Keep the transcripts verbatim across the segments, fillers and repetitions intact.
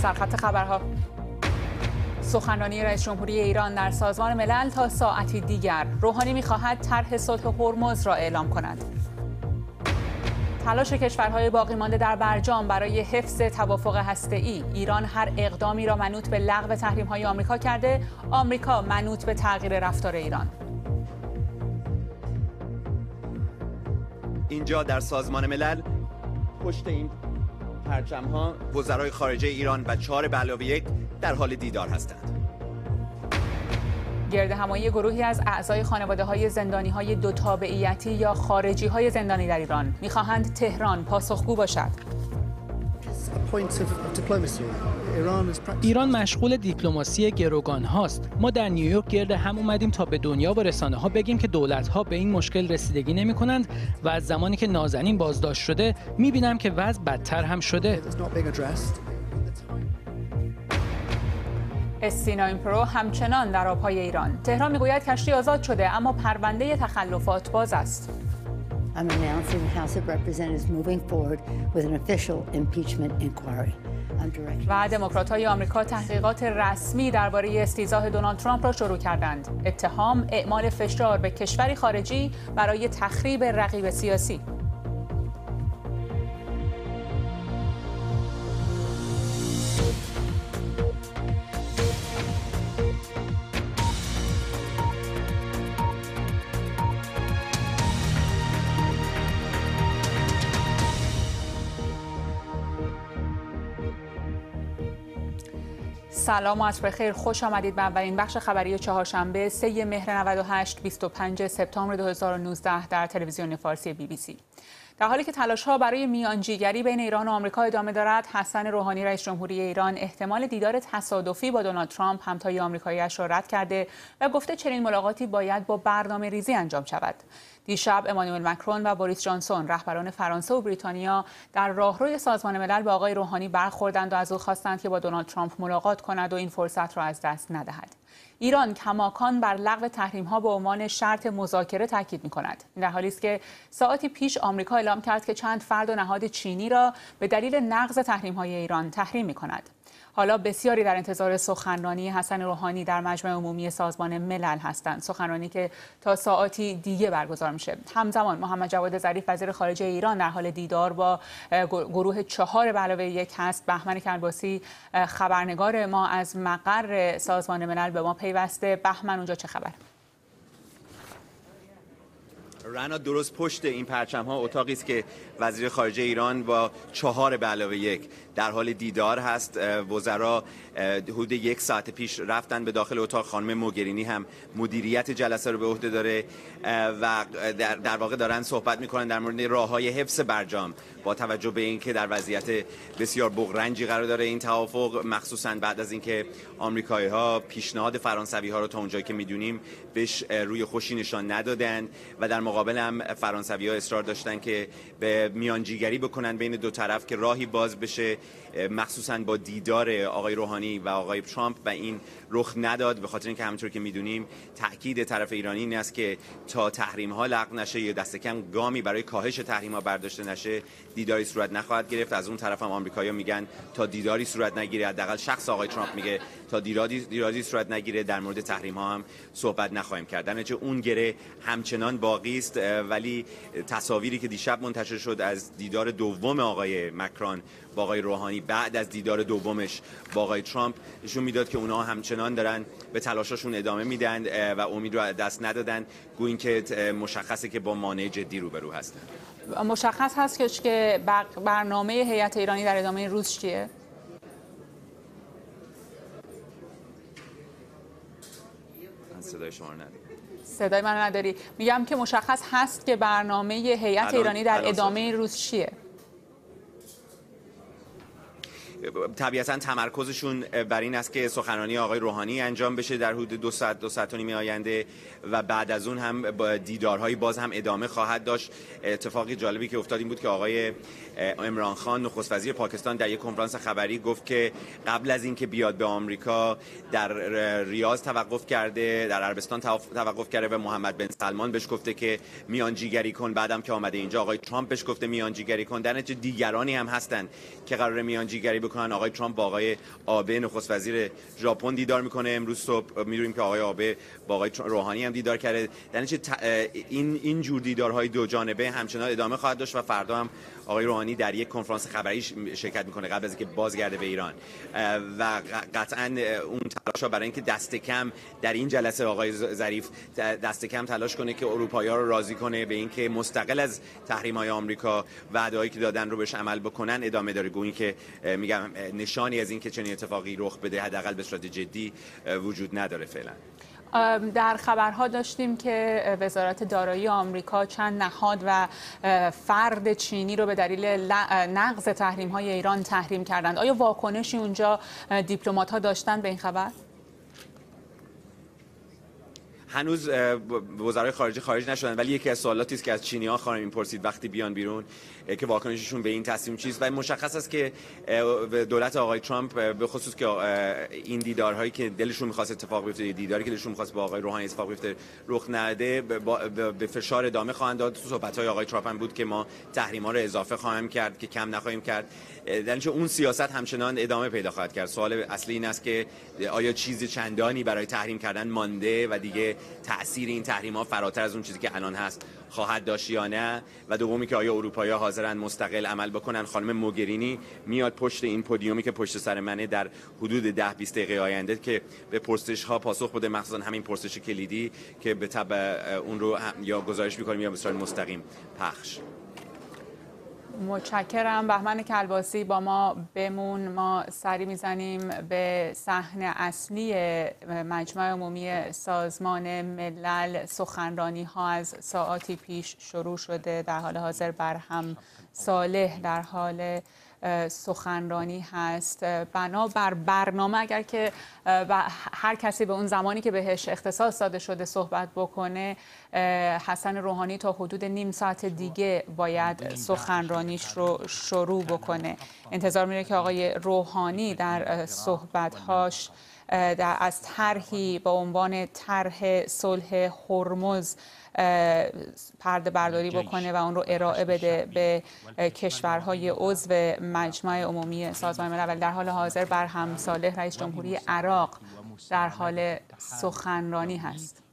سرخط خبرها. سخنرانی رئیس جمهوری ایران در سازمان ملل تا ساعتی دیگر. روحانی می‌خواهد طرح صلح هرمز را اعلام کند. تلاش کشورهای باقی مانده در برجام برای حفظ توافق هسته‌ای. ایران هر اقدامی را منوط به لغو تحریم‌های آمریکا کرده، آمریکا منوط به تغییر رفتار ایران. اینجا در سازمان ملل پشت این پرچم‌ها وزرای خارجه ایران و چهار به علاوه یک در حال دیدار هستند. گرد همایی گروهی از اعضای خانواده‌های زندانی‌های دو تابعیتی یا خارجی‌های زندانی در ایران می‌خواهند تهران پاسخگو باشد. ایران مشغول دیپلماسی گروگان هاست. ما در نیویورک گرد هم اومدیم تا به دنیا و رسانه ها بگیم که دولت ها به این مشکل رسیدگی نمی کنند و از زمانی که نازنین بازداشت شده می بینم که وضع بدتر هم شده. اس نه پرو همچنان در آبهای ایران. تهران میگوید کشتی آزاد شده اما پرونده تخلفات باز است. I'm announcing the House of Representatives moving forward with an official impeachment inquiry. و دموکرات‌های آمریکا تحقیقات رسمی درباره استیضاح دونالد ترامپ را شروع کردند. اتهام اعمال فشار به کشوری خارجی برای تخریب رقیب سیاسی. سلام و عصر بخیر، خوش آمدید به اولین بخش خبری چهارشنبه سه مهر نود و هشت بیست و پنج سپتامبر دو هزار و نوزده در تلویزیون فارسی بی بی سی. در حالی که تلاش‌ها برای میانجیگری بین ایران و آمریکا ادامه دارد، حسن روحانی رئیس جمهوری ایران احتمال دیدار تصادفی با دونالد ترامپ همتای آمریکایی‌اش را رد کرده و گفته چنین ملاقاتی باید با برنامه‌ریزی انجام شود. دیشب امانوئل مکرون و بوریس جانسون رهبران فرانسه و بریتانیا در راهروی سازمان ملل به آقای روحانی برخوردند و از او خواستند که با دونالد ترامپ ملاقات کند و این فرصت را از دست ندهد. ایران کماکان بر لغو تحریم‌ها به عنوان شرط مذاکره تاکید می‌کند. این در حالی است که ساعتی پیش آمریکا اعلام کرد که چند فرد و نهاد چینی را به دلیل نقض تحریم‌های ایران تحریم می‌کند. حالا بسیاری در انتظار سخنرانی حسن روحانی در مجمع عمومی سازمان ملل هستند، سخنرانی که تا ساعتی دیگه برگزار میشه. همزمان محمد جواد ظریف وزیر خارجه ایران در حال دیدار با گروه چهار به علاوه یک هست. بهمن کنباسی خبرنگار ما از مقر سازمان ملل به ما پیوسته. بهمن، اونجا چه خبر؟ رنا، درست پشت این پرچم ها اتاقی است که وزیر خارجه ایران با چهار به علاوه یک در حال دیدار هست. وزرا حدود یک ساعت پیش رفتن به داخل اتاق. خانم موگرینی هم مدیریت جلسه رو به عهده داره و در, در واقع دارن صحبت میکنن در مورد راههای حفظ برجام با توجه به اینکه در وضعیت بسیار بغرنجی قرار داره این توافق، مخصوصا بعد از اینکه آمریکایی ها پیشنهاد فرانسوی ها رو تا اونجایی که میدونیم بهش روی خوشی نشان ندادن و در مقابل هم فرانسوی ها اصرار داشتن که به میانجیگری بکنن بین دو طرف که راهی باز بشه، مخصوصا با دیدار آقای روحانی و آقای ترامپ، و این رخ نداد به خاطر اینکه همونطور که میدونیم تاکید طرف ایرانی این است که تا تحریم ها لغو نشه یا دست کم گامی برای کاهش تحریم ها برداشته نشه دیداری صورت نخواهد گرفت. از اون طرف هم آمریکایی‌ها میگن تا دیداری صورت نگیره، حداقل شخص آقای ترامپ میگه تا دیداری دیداری صورت نگیره در مورد تحریم ها هم صحبت نخواهیم کرد. در نتیجه اون گره همچنان باقی است، ولی تصاویری که دیشب منتشر شد از دیدار دوم آقای مکرون با آقای روحانی بعد از دیدار دومش با آقای ترامپ نشون میداد که اونها همچنان دارن به تلاشاشون ادامه میدن و امید رو دست ندادن، گویا که مشخصه که با مانع جدی روبرو هستن. مشخص هست که برنامه هیئت ایرانی در ادامه روز چیه؟ من صدای شما رو ندارم. صدای من نداری؟ میگم که مشخص هست که برنامه هیئت ایرانی در ادامه روز چیه؟ طبیعتا تمرکزشون بر این است که سخنرانی آقای روحانی انجام بشه در حدود دو ساعت دو ساعت و نیم آینده و بعد از اون هم با دیدارهای باز هم ادامه خواهد داشت. اتفاقی جالبی که افتاد این بود که آقای عمران خان نخست وزیر پاکستان در یک کنفرانس خبری گفت که قبل از اینکه بیاد به آمریکا در ریاض توقف کرده، در عربستان توقف کرده و محمد بن سلمان بهش گفته که میانجیگری کن. بعدم که آمده اینجا آقای ترامپ بهش گفته میانجیگری کن. در نتیجه دیگرانی هم هستند که قرار میانجیگری بکنن. آقای ترامپ با آقای آبه نخست وزیر ژاپن دیدار میکنه. امروز صبح می‌دونیم که آقای آبه با آقای روحانی هم دیدار کرده. در نتیجه این این جور دیدارهای دو جانبه همچنان ادامه خواهد داشت و فردا هم آقای روحانی در یک کنفرانس خبری شرکت میکنه قبل از اینکه بازگرده به ایران و قطعا اون تلاشا برای اینکه دست کم در این جلسه آقای ظریف دست کم تلاش کنه که اروپایی‌ها رو راضی کنه به اینکه مستقل از تحریم‌های آمریکا وعده‌هایی که دادن رو بهش عمل بکنن ادامه داره. گویی که میگم نشانی از اینکه چنین اتفاقی رخ بده حداقل به صورت جدی وجود نداره فعلا. در خبرها داشتیم که وزارت دارایی آمریکا چند نهاد و فرد چینی رو به دلیل نقض تحریم‌های ایران تحریم کردند. آیا واکنشی اونجا دیپلمات‌ها داشتن به این خبر؟ هنوز وزرای خارجه خارج نشدن، ولی یکی از سوالاتی است که از چینی‌ها خواهیم می‌پرسید وقتی بیان بیرون که واکنششون به این تصمیم چیست و مشخص است که دولت آقای ترامپ به خصوص که این دیدارهایی که دلشون می‌خواست اتفاق بیفته، دیداری که دلشون می‌خواست با آقای روحانی اتفاق بیفته رخ نده، به فشار ادامه خواهند داد. صحبت‌های آقای ترامپ هم بود که ما تحریم‌ها رو اضافه خواهیم کرد که کم نخواهیم کرد. در نتیجه اون سیاست همچنان ادامه پیدا خواهد کرد. سوال اصلی این است که آیا چیز چندانی برای تحریم کردن مانده و دیگه تأثیر این تحریم‌ها فراتر از اون چیزی که الان هست خواهد داشت یا نه؟ و دومی که آیا اروپایی‌ها حاضرن مستقل عمل بکنن؟ خانم موگرینی میاد پشت این پودیومی که پشت سر منه در حدود ده بیست دقیقه آینده که به پرسش‌ها پاسخ بده، مخصوصا همین پرسش کلیدی که به تبع اون رو یا گزارش می‌کنیم یا به صورت مستقیم پخش. متشکرم. بهمن کلباسی با ما بمون. ما سری میزنیم به صحن اصلی مجمع عمومی سازمان ملل. سخنرانی ها از ساعاتی پیش شروع شده. در حال حاضر برهم صالح در حال سخنرانی هست. بنابر برنامه اگر که هر کسی به اون زمانی که بهش اختصاص داده شده صحبت بکنه، حسن روحانی تا حدود نیم ساعت دیگه باید سخنرانیش رو شروع بکنه. انتظار میره که آقای روحانی در صحبت‌هاش در از طرحی با عنوان طرح صلح هرمز پرده برداری بکنه و اون رو ارائه بده به کشورهای عضو مجمع عمومی سازمان ملل. ولی در حال حاضر برهم صالح رئیس جمهوری عراق در حال سخنرانی هست.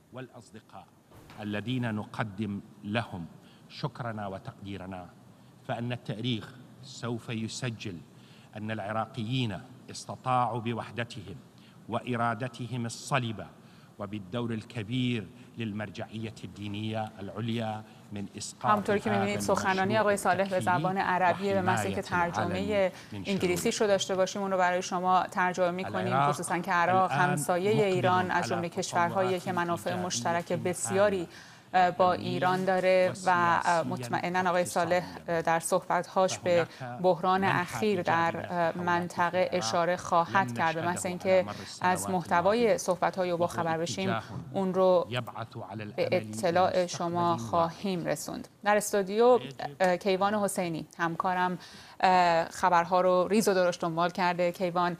الذين نقدم لهم شكرنا وتقديرنا فإن التاريخ سوف يسجل أن العراقيين استطاعوا بوحدتهم وإرادتهم الصلبة وبالدور الكبير للمرجعية الدينية العليا من اسقاط. همونطوری که می‌بینید سخنرانی آقای صالح به زبان عربی به محض اینکه ترجمه انگلیسیش رو داشته باشیم اون رو برای شما ترجمه می‌کنیم، خصوصا که عراق همسایه ایران از جمله کشورهایی که منافع مشترک بسیاری با ایران داره و مطمئنا آقای صالح در صحبت‌هاش به بحران اخیر در منطقه اشاره خواهد کرد. به محض اینکه از محتوای صحبت‌های او با خبر بشیم اون رو به اطلاع شما خواهیم رسوند. در استودیو کیوان حسینی همکارم خبرها رو ریز و درشت دنبال کرده. کیوان،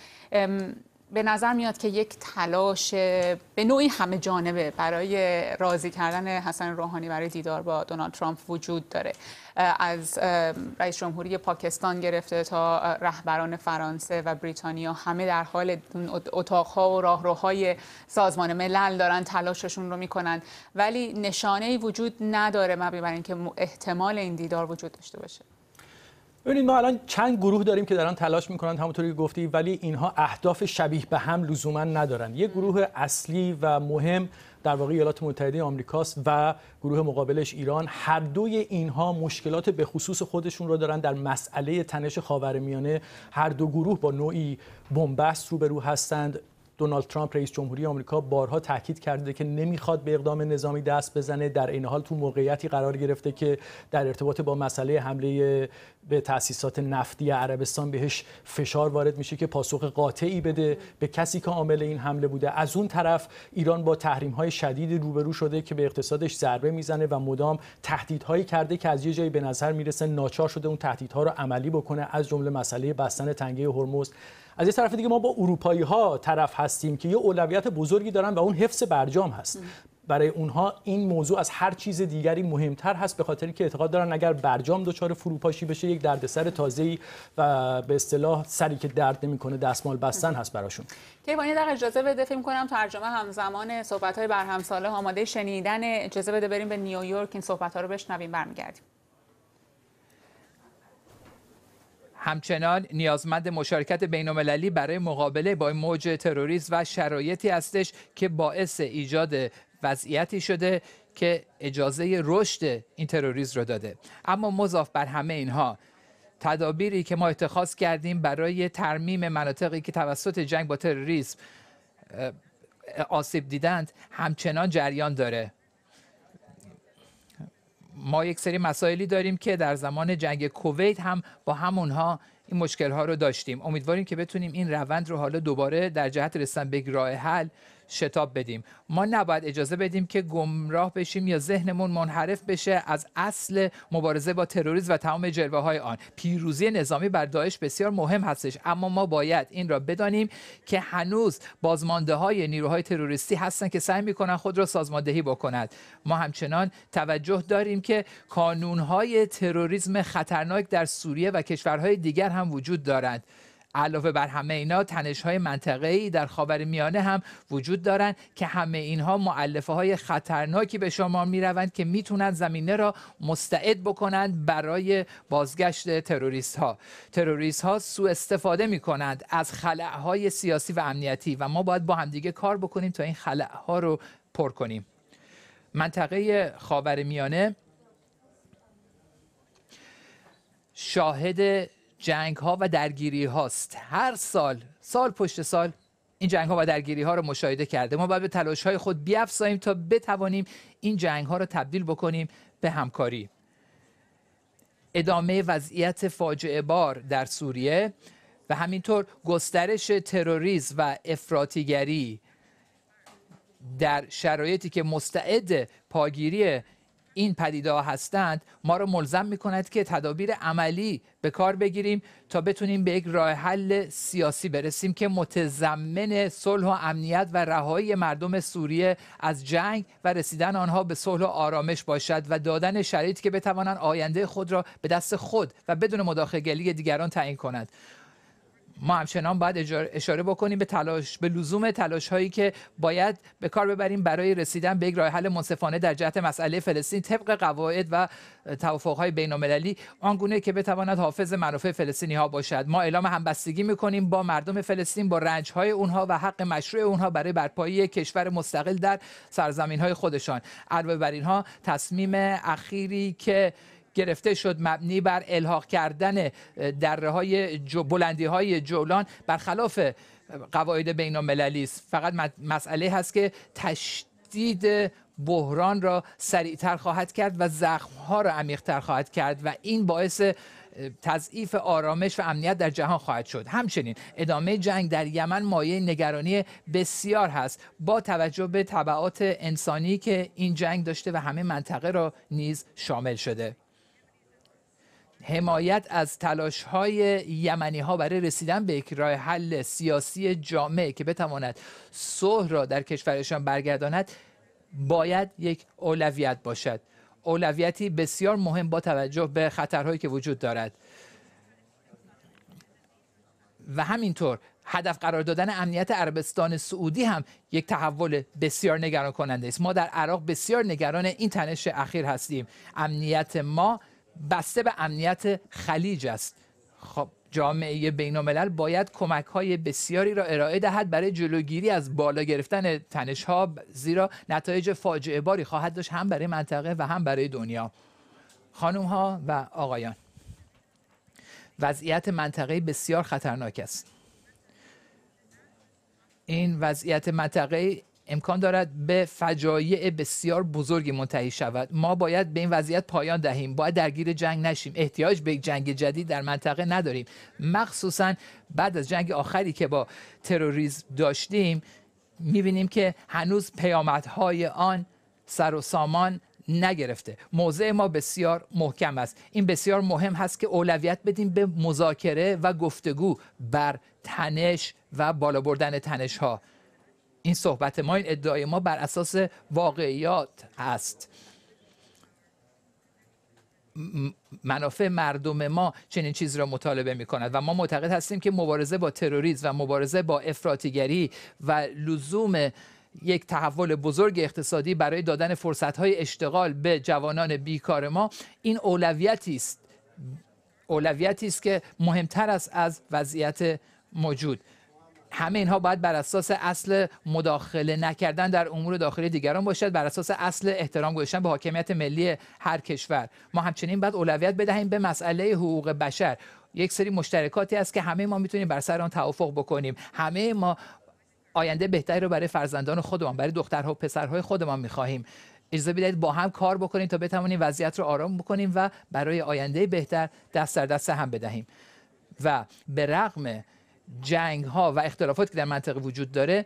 به نظر میاد که یک تلاش به نوعی همه جانبه برای راضی کردن حسن روحانی برای دیدار با دونالد ترامپ وجود داره. از رئیس جمهوری پاکستان گرفته تا رهبران فرانسه و بریتانیا همه در حال اتاقها و راهروهای سازمان ملل دارن تلاششون رو میکنن، ولی نشانه‌ای وجود نداره مبنی بر اینکه احتمال این دیدار وجود داشته باشه. ببینید ما الان چند گروه داریم که دارن تلاش میکنن همونطوری که گفتی، ولی اینها اهداف شبیه به هم لزوما ندارن. یک گروه اصلی و مهم در واقع ایالات متحده آمریکاست و گروه مقابلش ایران. هر دوی اینها مشکلات به خصوص خودشون رو دارن در مسئله تنش خاورمیانه. هر دو گروه با نوعی بنبست روبرو هستند. دونالد ترامپ رئیس جمهوری آمریکا بارها تاکید کرده که نمیخواد به اقدام نظامی دست بزنه، در این حال تو موقعیتی قرار گرفته که در ارتباط با مسئله حمله به تأسیسات نفتی عربستان بهش فشار وارد میشه که پاسخ قاطعی بده به کسی که عامل این حمله بوده. از اون طرف ایران با تحریم‌های شدید روبرو شده که به اقتصادش ضربه میزنه و مدام تهدیدهایی کرده که از یه جایی به نظر میرسه ناچار شده اون تهدیدها رو عملی بکنه، از جمله مسئله بستن تنگه هرمز. از یه طرف دیگه ما با اروپایی‌ها طرف هستیم که یه اولویت بزرگی دارن و اون حفظ برجام هست. برای اونها این موضوع از هر چیز دیگری مهمتر هست، به خاطری که اعتقاد دارن اگر برجام دچار فروپاشی بشه یک دردسر تازه‌ای و به اصطلاح سری که درد نمی‌کنه دستمال بستن هست براشون. کیوانی در اجازه بده فکر کنم ترجمه همزمان صحبت‌های برهم صالح آماده شنیدن، اجازه بده بریم به نیویورک این صحبت‌ها رو بشنویم برمیگردیم. همچنان نیازمند مشارکت بین‌المللی برای مقابله با موج تروریسم و شرایطی هستش که باعث ایجاد وضعیتی شده که اجازه رشد این تروریسم رو داده. اما مضاف بر همه اینها، تدابیری که ما اتخاذ کردیم برای ترمیم مناطقی که توسط جنگ با تروریسم آسیب دیدند همچنان جریان داره. ما یک سری مسائلی داریم که در زمان جنگ کویت هم با همونها این مشکل ها رو داشتیم. امیدواریم که بتونیم این روند رو حالا دوباره در جهت رسیدن به راه حل شتاب بدیم. ما نباید اجازه بدیم که گمراه بشیم یا ذهنمون منحرف بشه از اصل مبارزه با تروریسم و تمام جلوه های آن. پیروزی نظامی بر داعش بسیار مهم هستش، اما ما باید این را بدانیم که هنوز بازمانده های نیروهای تروریستی هستن که سعی میکنن خود را سازماندهی بکنند. ما همچنان توجه داریم که کانونهای تروریسم خطرناک در سوریه و کشورهای دیگر هم وجود دارند. علاوه بر همه اینا تنش‌های منطقه‌ای در خاورمیانه هم وجود دارند که همه اینها مؤلفه‌های خطرناکی به شما می‌روند که میتونن زمینه را مستعد بکنند برای بازگشت تروریست‌ها. تروریست‌ها سوء استفاده می‌کنند از خلأهای سیاسی و امنیتی و ما باید با همدیگه کار بکنیم تا این خلأها رو پر کنیم. منطقه خاورمیانه شاهد جنگ ها و درگیری هاست. هر سال سال پشت سال این جنگ ها و درگیری ها رو مشاهده کرده. ما باید به تلاش های خود بیفزاییم تا بتوانیم این جنگ ها رو تبدیل بکنیم به همکاری. ادامه وضعیت فاجعه بار در سوریه و همینطور گسترش تروریسم و افراطیگری در شرایطی که مستعد پاگیری این پدیده‌ها هستند ما را ملزم می‌کند که تدابیر عملی به کار بگیریم تا بتونیم به یک راه حل سیاسی برسیم که متضمن صلح و امنیت و رهایی مردم سوریه از جنگ و رسیدن آنها به صلح و آرامش باشد و دادن شرایطی که بتوانند آینده خود را به دست خود و بدون مداخله‌گری دیگران تعیین کنند. ما همچنان باید اشاره بکنیم به تلاش به لزوم تلاش هایی که باید به کار ببریم برای رسیدن به یک راه حل منصفانه در جهت مسئله فلسطین طبق قواعد و توافق های بین المللی آنگونه که بتواند حافظ منافع فلسطینی ها باشد. ما اعلام همبستگی میکنیم با مردم فلسطین با رنج های اونها و حق مشروع اونها برای برپایی کشور مستقل در سرزمین های خودشان. علاوه بر اینها تصمیم اخیری که گرفته شد مبنی بر الحاق کردن دره‌های بلندی‌های جولان برخلاف قواعد بین‌المللی است. فقط مسئله هست که تشدید بحران را سریعتر خواهد کرد و زخم‌ها را عمیق‌تر خواهد کرد و این باعث تضعیف آرامش و امنیت در جهان خواهد شد. همچنین ادامه جنگ در یمن مایه نگرانی بسیار هست با توجه به تبعات انسانی که این جنگ داشته و همه منطقه را نیز شامل شده. حمایت از تلاش‌های یمنی‌ها برای رسیدن به یک راه حل سیاسی جامع که بتواند صلح را در کشورشان برگرداند باید یک اولویت باشد. اولویتی بسیار مهم با توجه به خطرهایی که وجود دارد. و همینطور هدف قرار دادن امنیت عربستان سعودی هم یک تحول بسیار نگران کننده است. ما در عراق بسیار نگران این تنش اخیر هستیم. امنیت ما بسته به امنیت خلیج است. خب جامعه بین‌الملل باید کمک‌های بسیاری را ارائه دهد برای جلوگیری از بالا گرفتن تنش‌ها، زیرا نتایج فاجعه باری خواهد داشت هم برای منطقه و هم برای دنیا. خانم‌ها و آقایان، وضعیت منطقه بسیار خطرناک است. این وضعیت منطقه امکان دارد به فجایع بسیار بزرگی منتهی شود. ما باید به این وضعیت پایان دهیم. باید درگیر جنگ نشیم. احتیاج به جنگ جدید در منطقه نداریم. مخصوصا بعد از جنگ آخری که با تروریسم داشتیم می‌بینیم که هنوز پیامدهای آن سر و سامان نگرفته. موضع ما بسیار محکم است. این بسیار مهم هست که اولویت بدیم به مذاکره و گفتگو بر تنش و بالا بردن تنش‌ها. این صحبت ما، این ادعای ما بر اساس واقعیات هست. منافع مردم ما چنین چیزی را مطالبه می کند و ما معتقد هستیم که مبارزه با تروریسم و مبارزه با افراطیگری و لزوم یک تحول بزرگ اقتصادی برای دادن فرصت‌های اشتغال به جوانان بیکار ما، این اولویتی است اولویتی است که مهمتر است از وضعیت موجود. همه اینها باید بر اساس اصل مداخله نکردن در امور داخلی دیگران باشد، بر اساس اصل احترام گذاشتن به حاکمیت ملی هر کشور. ما همچنین باید اولویت بدهیم به مسئله حقوق بشر. یک سری مشترکاتی است که همه ما میتونیم بر سر آن توافق بکنیم. همه ما آینده بهتری رو برای فرزندان خودمان، برای دخترها و پسرهای خودمان می‌خواهیم. اجازه بدهید با هم کار بکنیم تا بتوانیم وضعیت رو آرام بکنیم و برای آینده بهتر دست در دست هم بدهیم. و به رغم جنگ ها و اختلافاتی که در منطقه وجود داره،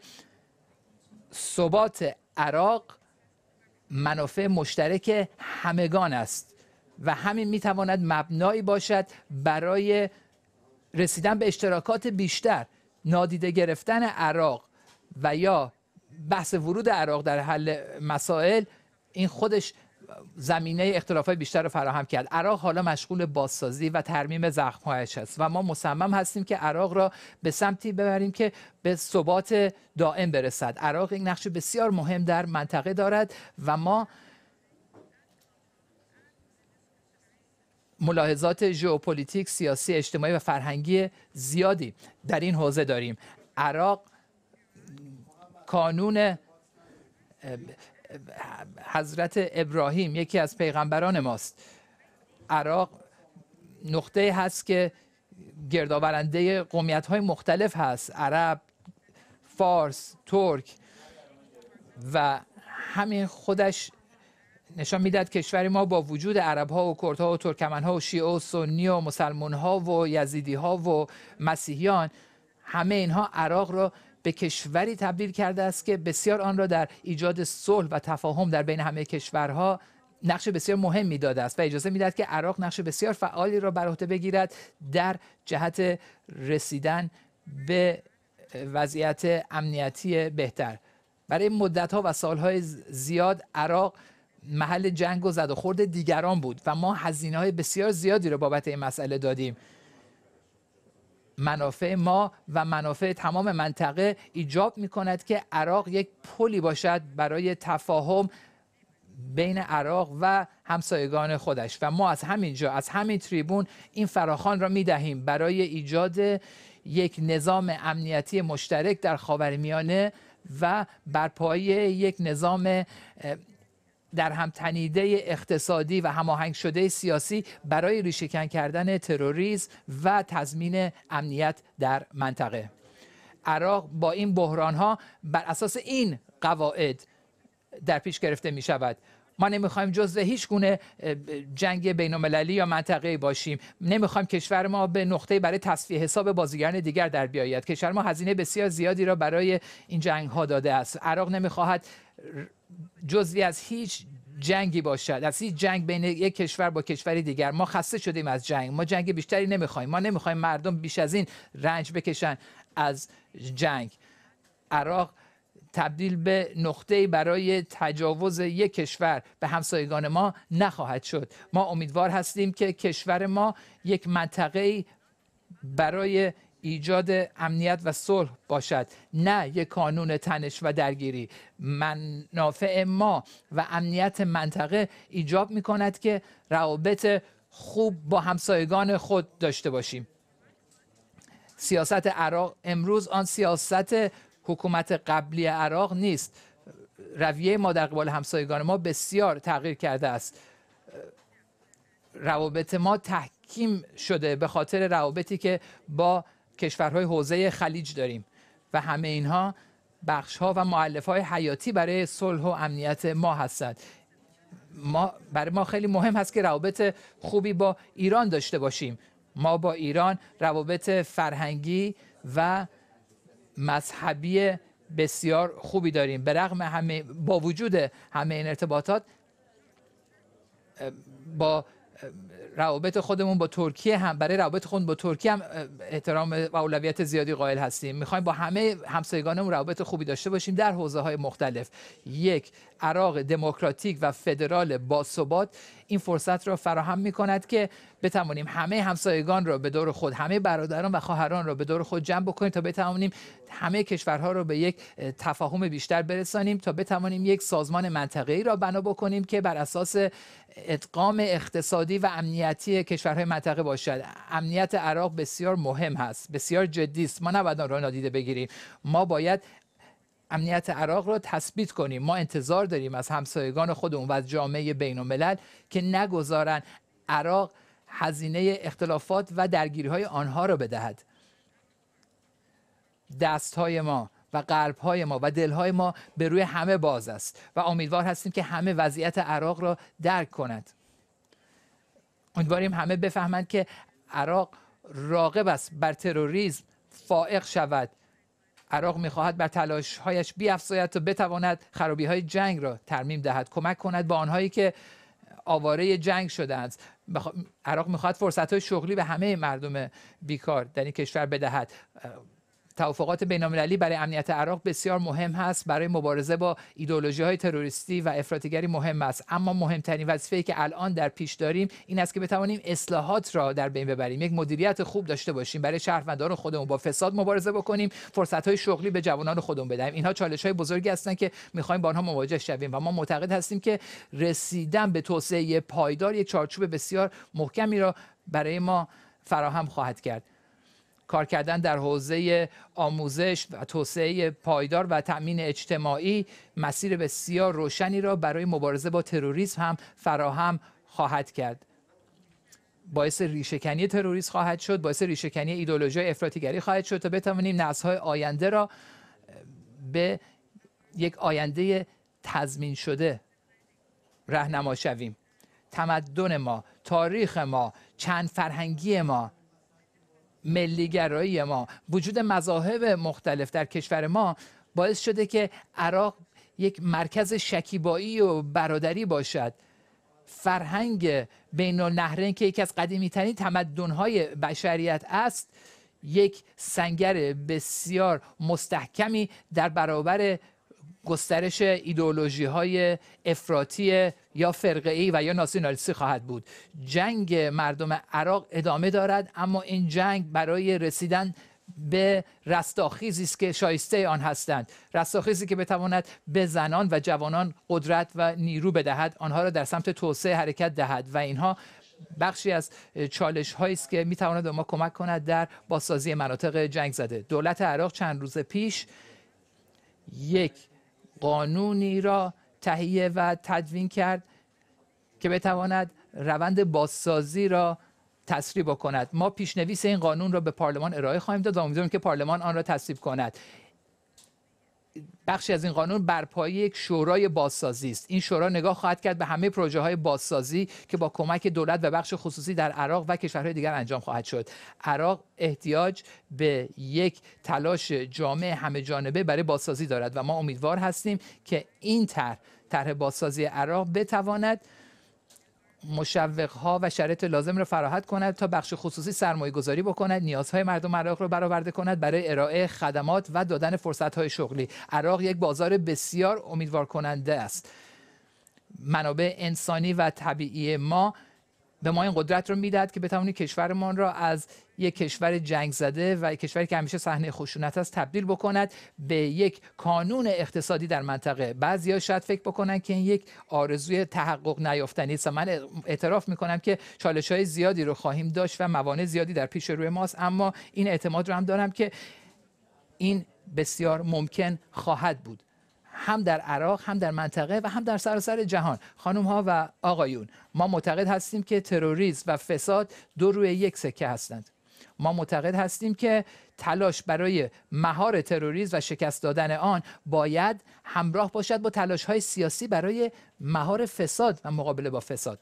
ثبات عراق منافع مشترک همگان است و همین میتواند مبنایی باشد برای رسیدن به اشتراکات بیشتر. نادیده گرفتن عراق و یا بحث ورود عراق در حل مسائل، این خودش زمینه اختلافات بیشتر رو فراهم کرد. عراق حالا مشغول بازسازی و ترمیم زخم‌هایش است و ما مصمم هستیم که عراق را به سمتی ببریم که به ثبات دائم برسد. عراق یک نقش بسیار مهم در منطقه دارد و ما ملاحظات ژئوپلیتیک، سیاسی، اجتماعی و فرهنگی زیادی در این حوزه داریم. عراق کانون حضرت ابراهیم، یکی از پیغمبران ماست. عراق نقطه هست که گردآورنده قومیت‌های مختلف هست، عرب، فارس، ترک، و همین خودش نشان میداد کشور ما با وجود عرب‌ها و کردها و ترکمن‌ها و شیعه و سنی و مسلمان‌ها و یزیدی‌ها و مسیحیان، همه اینها عراق را به کشوری تبدیل کرده است که بسیار آن را در ایجاد صلح و تفاهم در بین همه کشورها نقش بسیار مهمی داده است و اجازه میدهد که عراق نقش بسیار فعالی را بر عهده بگیرد در جهت رسیدن به وضعیت امنیتی بهتر. برای مدت‌ها و سال‌های زیاد عراق محل جنگ و زد و خورد دیگران بود و ما هزینه‌های بسیار زیادی را بابت این مسئله دادیم. منافع ما و منافع تمام منطقه ایجاب می‌کند که عراق یک پلی باشد برای تفاهم بین عراق و همسایگان خودش و ما از همین جا، از همین تریبون این فراخوان را می‌دهیم برای ایجاد یک نظام امنیتی مشترک در خاورمیانه و برپایی یک نظام در هم تنیده اقتصادی و هماهنگ شده سیاسی برای ریشه‌کن کردن تروریسم و تضمین امنیت در منطقه. عراق با این بحران‌ها بر اساس این قواعد در پیش گرفته می شود. ما نمیخوایم جزو هیچ گونه جنگ بین‌المللی یا منطقه‌ای باشیم. نمیخوایم کشور ما به نقطه برای تصفیه حساب بازیگران دیگر در بیاید. کشور ما هزینه بسیار زیادی را برای این جنگ‌ها داده است. عراق نمیخواهد جزوی از هیچ جنگی باشد، از هیچ جنگ بین یک کشور با کشوری دیگر. ما خسته شدیم از جنگ. ما جنگ بیشتری نمیخوایم. ما نمیخوایم مردم بیش از این رنج بکشن از جنگ. عراق تبدیل به نقطه‌ای برای تجاوز یک کشور به همسایگان ما نخواهد شد. ما امیدوار هستیم که کشور ما یک منطقه‌ای برای ایجاد امنیت و صلح باشد، نه یک کانون تنش و درگیری. منافع ما و امنیت منطقه ایجاب می کند که روابط خوب با همسایگان خود داشته باشیم. سیاست عراق امروز آن سیاست حکومت قبلی عراق نیست. رویه ما در قبال همسایگان ما بسیار تغییر کرده است. روابط ما تحکیم شده به خاطر روابطی که با کشورهای حوزه خلیج داریم و همه اینها بخش‌ها و مؤلفه‌های حیاتی برای صلح و امنیت ما هستند. ما برای ما خیلی مهم هست که روابط خوبی با ایران داشته باشیم. ما با ایران روابط فرهنگی و مذهبی بسیار خوبی داریم. به رغم همه، با وجود همه این ارتباطات، با روابط خودمون با ترکیه هم برای روابط خودمون با ترکیه هم احترام و اولویت زیادی قائل هستیم. میخوایم با همه همسایگانمون روابط خوبی داشته باشیم در حوزه‌های مختلف. یک عراق دموکراتیک و فدرال باثبات این فرصت را فراهم می‌کند که بتوانیم همه همسایگان را به دور خود، همه برادران و خواهران را به دور خود جمع بکنیم تا بتوانیم همه کشورها را به یک تفاهم بیشتر برسانیم، تا بتوانیم یک سازمان منطقه‌ای را بنا بکنیم که بر اساس ادغام اقتصادی و امنیتی کشورهای منطقه باشد. امنیت عراق بسیار مهم هست، بسیار جدی است. ما نباید آن را نادیده بگیریم. ما باید امنیت عراق را تثبیت کنیم. ما انتظار داریم از همسایگان خودمون و از جامعه بین‌الملل که نگذارن عراق هزینه اختلافات و درگیری‌های آنها را بدهد. دست‌های ما و قلب‌های ما و دل‌های ما به روی همه باز است و امیدوار هستیم که همه وضعیت عراق را درک کند. امیدواریم همه بفهمند که عراق راغب است بر تروریسم فائق شود. عراق می‌خواهد بر تلاش‌هایش بیفزاید تا بتواند خرابی‌های جنگ را ترمیم دهد، کمک کند با آنهایی که آواره جنگ شدند. بخ... عراق می‌خواهد فرصت‌های شغلی به همه مردم بیکار در این کشور بدهد. توافقات بین‌المللی برای امنیت عراق بسیار مهم هست، برای مبارزه با ایدئولوژی‌های تروریستی و افراطیگری مهم است، اما مهمترین وظیفه‌ای که الان در پیش داریم این است که بتوانیم اصلاحات را در بین ببریم، یک مدیریت خوب داشته باشیم، برای شهروندان خودمون با فساد مبارزه بکنیم، فرصت‌های شغلی به جوانان خودمون بدهیم. اینها چالش‌های بزرگی هستند که می‌خوایم با آنها مواجه شویم و ما معتقد هستیم که رسیدن به توسعه پایدار یک چارچوب بسیار محکمی را برای ما فراهم خواهد کرد. کار کردن در حوزه آموزش و توسعه پایدار و تأمین اجتماعی مسیر بسیار روشنی را برای مبارزه با تروریسم هم فراهم خواهد کرد. باعث ریشه‌کنی تروریسم خواهد شد، باعث ریشه‌کنی ایدئولوژی افراطیگری خواهد شد تا بتوانیم نسل‌های آینده را به یک آینده تضمین شده راهنما شویم. تمدن ما، تاریخ ما، چند فرهنگی ما، ملیگرایی ما، وجود مذاهب مختلف در کشور ما باعث شده که عراق یک مرکز شکیبایی و برادری باشد. فرهنگ بین النهرین که یکی از قدیمی ترین تمدن‌های بشریت است، یک سنگر بسیار مستحکمی در برابر گسترش ایدئولوژی‌های افراطی یا فرقه‌ای و یا ناسیونالیستی خواهد بود. جنگ مردم عراق ادامه دارد، اما این جنگ برای رسیدن به رستاخیزی است که شایسته آن هستند، رستاخیزی که بتواند به زنان و جوانان قدرت و نیرو بدهد، آنها را در سمت توسعه حرکت دهد و اینها بخشی از چالش هایی است که میتواند به ما کمک کند در بازسازی مناطق جنگ زده. دولت عراق چند روز پیش یک قانونی را تهیه و تدوین کرد که بتواند روند بازسازی را تسریع بکند. ما پیشنویس این قانون را به پارلمان ارائه خواهیم داد و امیدواریم که پارلمان آن را تصویب کند. بخشی از این قانون برپایی یک شورای بازسازی است. این شورا نگاه خواهد کرد به همه پروژه های بازسازی که با کمک دولت و بخش خصوصی در عراق و کشورهای دیگر انجام خواهد شد. عراق احتیاج به یک تلاش جامع همه جانبه برای بازسازی دارد و ما امیدوار هستیم که این طرح طرح بازسازی عراق بتواند مشوق‌ها و شرایط لازم را فراهم کند تا بخش خصوصی سرمایه‌گذاری بکند، نیازهای مردم عراق را برآورده کند برای ارائه خدمات و دادن فرصت‌های شغلی. عراق یک بازار بسیار امیدوار کننده است. منابع انسانی و طبیعی ما به ما این قدرت رو میدهد که بتوانیم کشورمان را از یک کشور جنگ زده و یک کشوری که همیشه صحنه خشونت است تبدیل بکند به یک کانون اقتصادی در منطقه. بعضیا شاید فکر بکنن که این یک آرزوی تحقق نیافتنی است. من اعتراف میکنم که چالش‌های زیادی رو خواهیم داشت و موانع زیادی در پیش روی ماست، اما این اعتماد رو هم دارم که این بسیار ممکن خواهد بود، هم در عراق، هم در منطقه و هم در سراسر جهان. خانم ها و آقایون، ما معتقد هستیم که تروریسم و فساد دو روی یک سکه هستند. ما معتقد هستیم که تلاش برای مهار تروریسم و شکست دادن آن باید همراه باشد با تلاش های سیاسی برای مهار فساد و مقابله با فساد.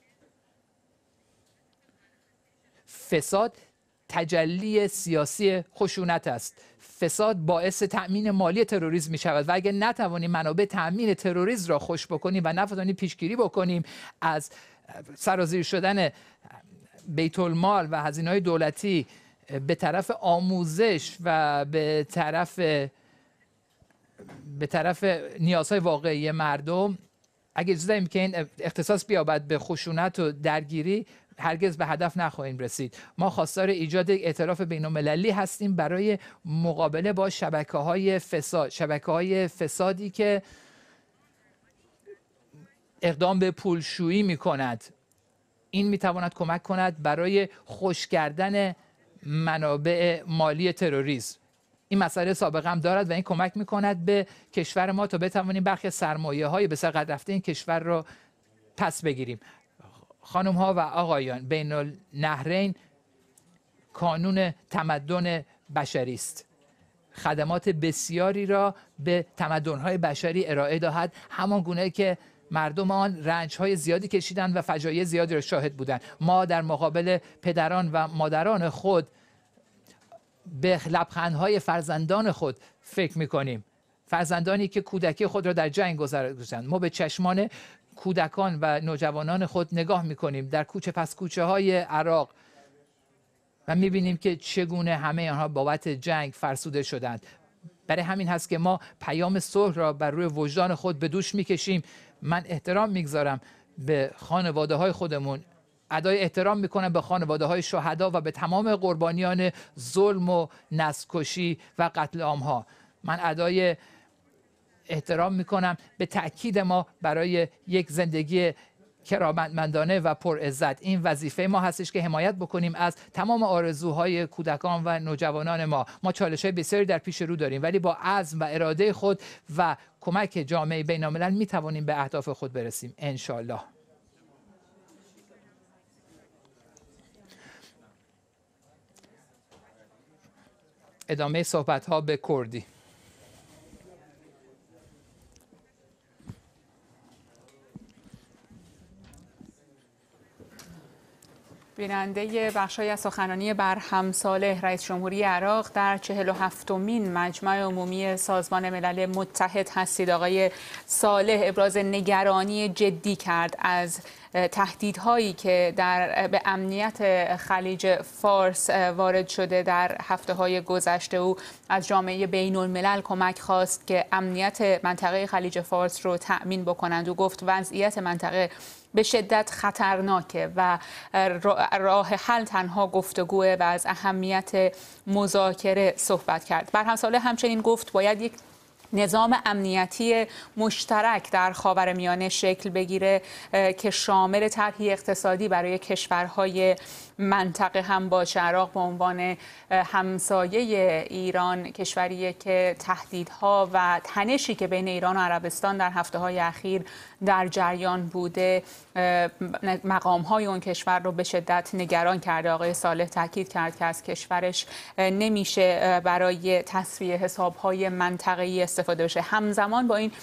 فساد تجلی سیاسی خشونت است. فساد باعث تأمین مالی تروریسم می شود و اگر نتوانیم منابع تأمین تروریسم را خوش بکنیم و نتوانیم پیشگیری بکنیم از سرازیر شدن بیت المال و هزینه‌های دولتی به طرف آموزش و به طرف به طرف نیازهای واقعی مردم، اگه اجازه بدیم که این اختصاص بیابد به خشونت و درگیری، هرگز به هدف نخواهیم رسید. ما خواستار ایجاد اعتراف بین‌المللی هستیم برای مقابله با شبکه‌های فساد، شبکه‌های فسادی که اقدام به پولشویی می‌کند. این می‌تواند کمک کند برای خشک کردن منابع مالی تروریسم. این مسئله سابقه هم دارد و این کمک می‌کند به کشور ما تا بتوانیم برخی سرمایه‌های به سرقت رفته این کشور را پس بگیریم. خانم ها و آقایان، بین النهرین کانون تمدن بشری است. خدمات بسیاری را به تمدن‌های بشری ارائه دهد، همان گونه که مردم آن رنج‌های زیادی کشیدند و فجایع زیادی را شاهد بودند. ما در مقابل پدران و مادران خود به لبخندهای فرزندان خود فکر می‌کنیم. فرزندانی که کودکی خود را در جنگ گذروندند. ما به چشمان کودکان و نوجوانان خود نگاه میکنیم در کوچه پس کوچه های عراق و میبینیم که چگونه همه آنها بابت جنگ فرسوده شدند. برای همین هست که ما پیام صلح را بر روی وجدان خود به دوش میکشیم. من احترام میگذارم به خانواده های خودمون، ادای احترام میکنم به خانواده های شهدا و به تمام قربانیان ظلم و نسل‌کشی و قتل عام ها. من ادای احترام میکنم به تأکید ما برای یک زندگی کرامتمندانه و پر عزت. این وظیفه ما هستش که حمایت بکنیم از تمام آرزوهای کودکان و نوجوانان ما. ما چالش‌های بسیاری در پیش رو داریم، ولی با عزم و اراده خود و کمک جامعه بین‌الملل میتوانیم به اهداف خود برسیم ان شاء الله. ادامه صحبت‌ها به کردی. بیننده بخشای از سخنرانی برهم صالح رئیس جمهوری عراق در چهل و هفتمین مجمع عمومی سازمان ملل متحد هستید. آقای صالح ابراز نگرانی جدی کرد از تهدیدهایی که در به امنیت خلیج فارس وارد شده. در هفته‌های گذشته او از جامعه بین الملل کمک خواست که امنیت منطقه خلیج فارس رو تأمین بکنند. او گفت وضعیت منطقه به شدت خطرناکه و راه حل تنها گفتگوه و از اهمیت مذاکره صحبت کرد. برهم صالح همچنین گفت باید یک نظام امنیتی مشترک در خاورمیانه شکل بگیره که شامل طرحی اقتصادی برای کشورهای منطقه هم باشه. عراق به عنوان همسایه ایران کشوریه که تهدیدها و تنشی که بین ایران و عربستان در هفته‌های اخیر در جریان بوده مقام‌های اون کشور رو به شدت نگران کرده. آقای صالح تاکید کرد که از کشورش نمیشه برای تسویه حساب‌های منطقه‌ای استفاده بشه. همزمان با این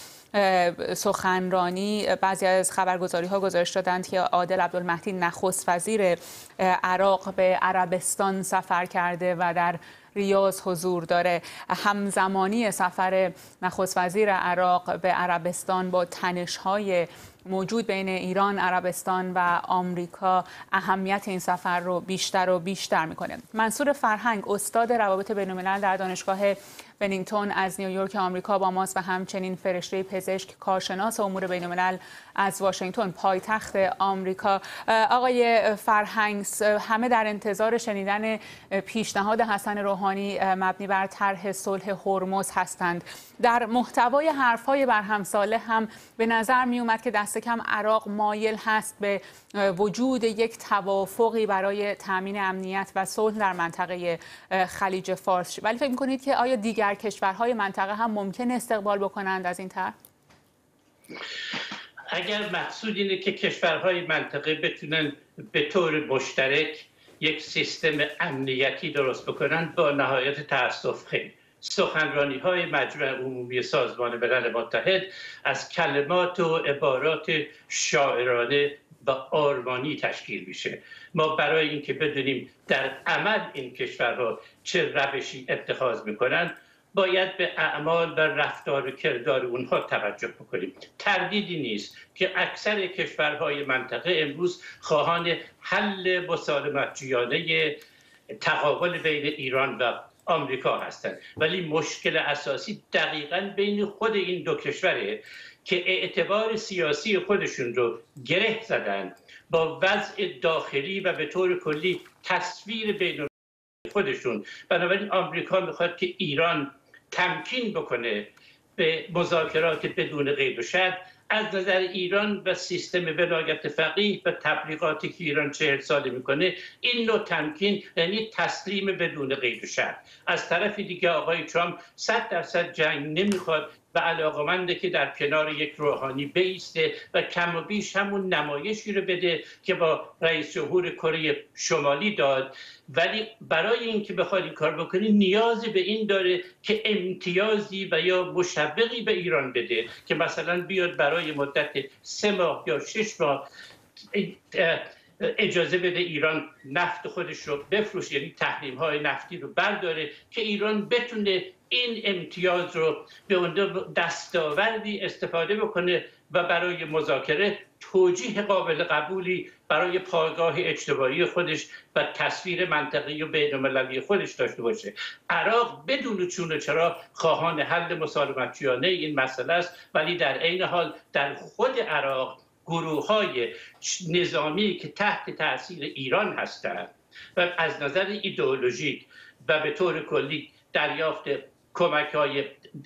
سخنرانی بعضی از خبرگزاری‌ها گزارش دادند که عادل عبدالمهدی نخست وزیر عراق به عربستان سفر کرده و در ریاض حضور داره. همزمانی سفر نخست وزیر عراق به عربستان با تنش‌های موجود بین ایران، عربستان و آمریکا اهمیت این سفر رو بیشتر و بیشتر میکنه. منصور فرهنگ استاد روابط بین‌الملل در دانشگاه بنینگتون از نیویورک آمریکا با ماست و همچنین فرشته پزشک کارشناس امور بین‌الملل از واشنگتن پایتخت آمریکا. آقای فرهنگ، همه در انتظار شنیدن پیشنهاد حسن روحانی مبنی بر طرح صلح هرمز هستند. در محتوای حرف‌های برهم صالح هم به نظر می اومد که دست کم عراق مایل هست به وجود یک توافقی برای تامین امنیت و صلح در منطقه خلیج فارس. ولی فکر می‌کنید که آیا دیگر کشورهای منطقه هم ممکن استقبال بکنند از این طرح؟ اگر مقصود اینه که کشورهای منطقه بتونن به طور مشترک یک سیستم امنیتی درست بکنن، با نهایت تأسف خیلی سخنرانی های مجمع عمومی سازمان ملل متحد از کلمات و عبارات شاعرانه و آرمانی تشکیل میشه. ما برای اینکه بدونیم در عمل این کشورها چه روشی اتخاذ میکنن باید به اعمال و رفتار و کردار اونها توجه بکنیم. تردیدی نیست که اکثر کشورهای منطقه امروز خواهان حل مسالمت‌جویانه تقابل بین ایران و آمریکا هستند، ولی مشکل اساسی دقیقاً بین خود این دو کشوره که اعتبار سیاسی خودشون رو گره زدن با وضع داخلی و به طور کلی تصویر بین خودشون. بنابراین آمریکا میخواد که ایران تمکین بکنه به مذاکرات بدون قید و شرط. از نظر ایران و سیستم ولایت فقیه و تبلیغاتی که ایران چهل ساله میکنه، این نوع تمکین یعنی تسلیم بدون قید و شرط. از طرف دیگه آقای ترامپ صد درصد جنگ نمیخواد و علاقمنده که در کنار یک روحانی بیسته و کم و بیش همون نمایشی رو بده که با رئیس جمهور کره شمالی داد، ولی برای اینکه بخواد این کار بکنی نیازی به این داره که امتیازی و یا مشوقی به ایران بده که مثلا بیاد برای مدت سه ماه یا شش ماه اجازه بده ایران نفت خودش رو بفروشه، یعنی تحریم های نفتی رو برداره که ایران بتونه این امتیاز رو به عنوان دستاوردی استفاده بکنه و برای مذاکره توجیه قابل قبولی برای پایگاه اجتماعی خودش و تصویر منطقی و بین‌المللی خودش داشته باشه. عراق بدون چون و چرا خواهان حل مسالمت‌جویانه این مسئله است، ولی در عین حال در خود عراق گروه‌های نظامی که تحت تاثیر ایران هستند و از نظر ایدئولوژیک و به طور کلی دریافت کمک‌های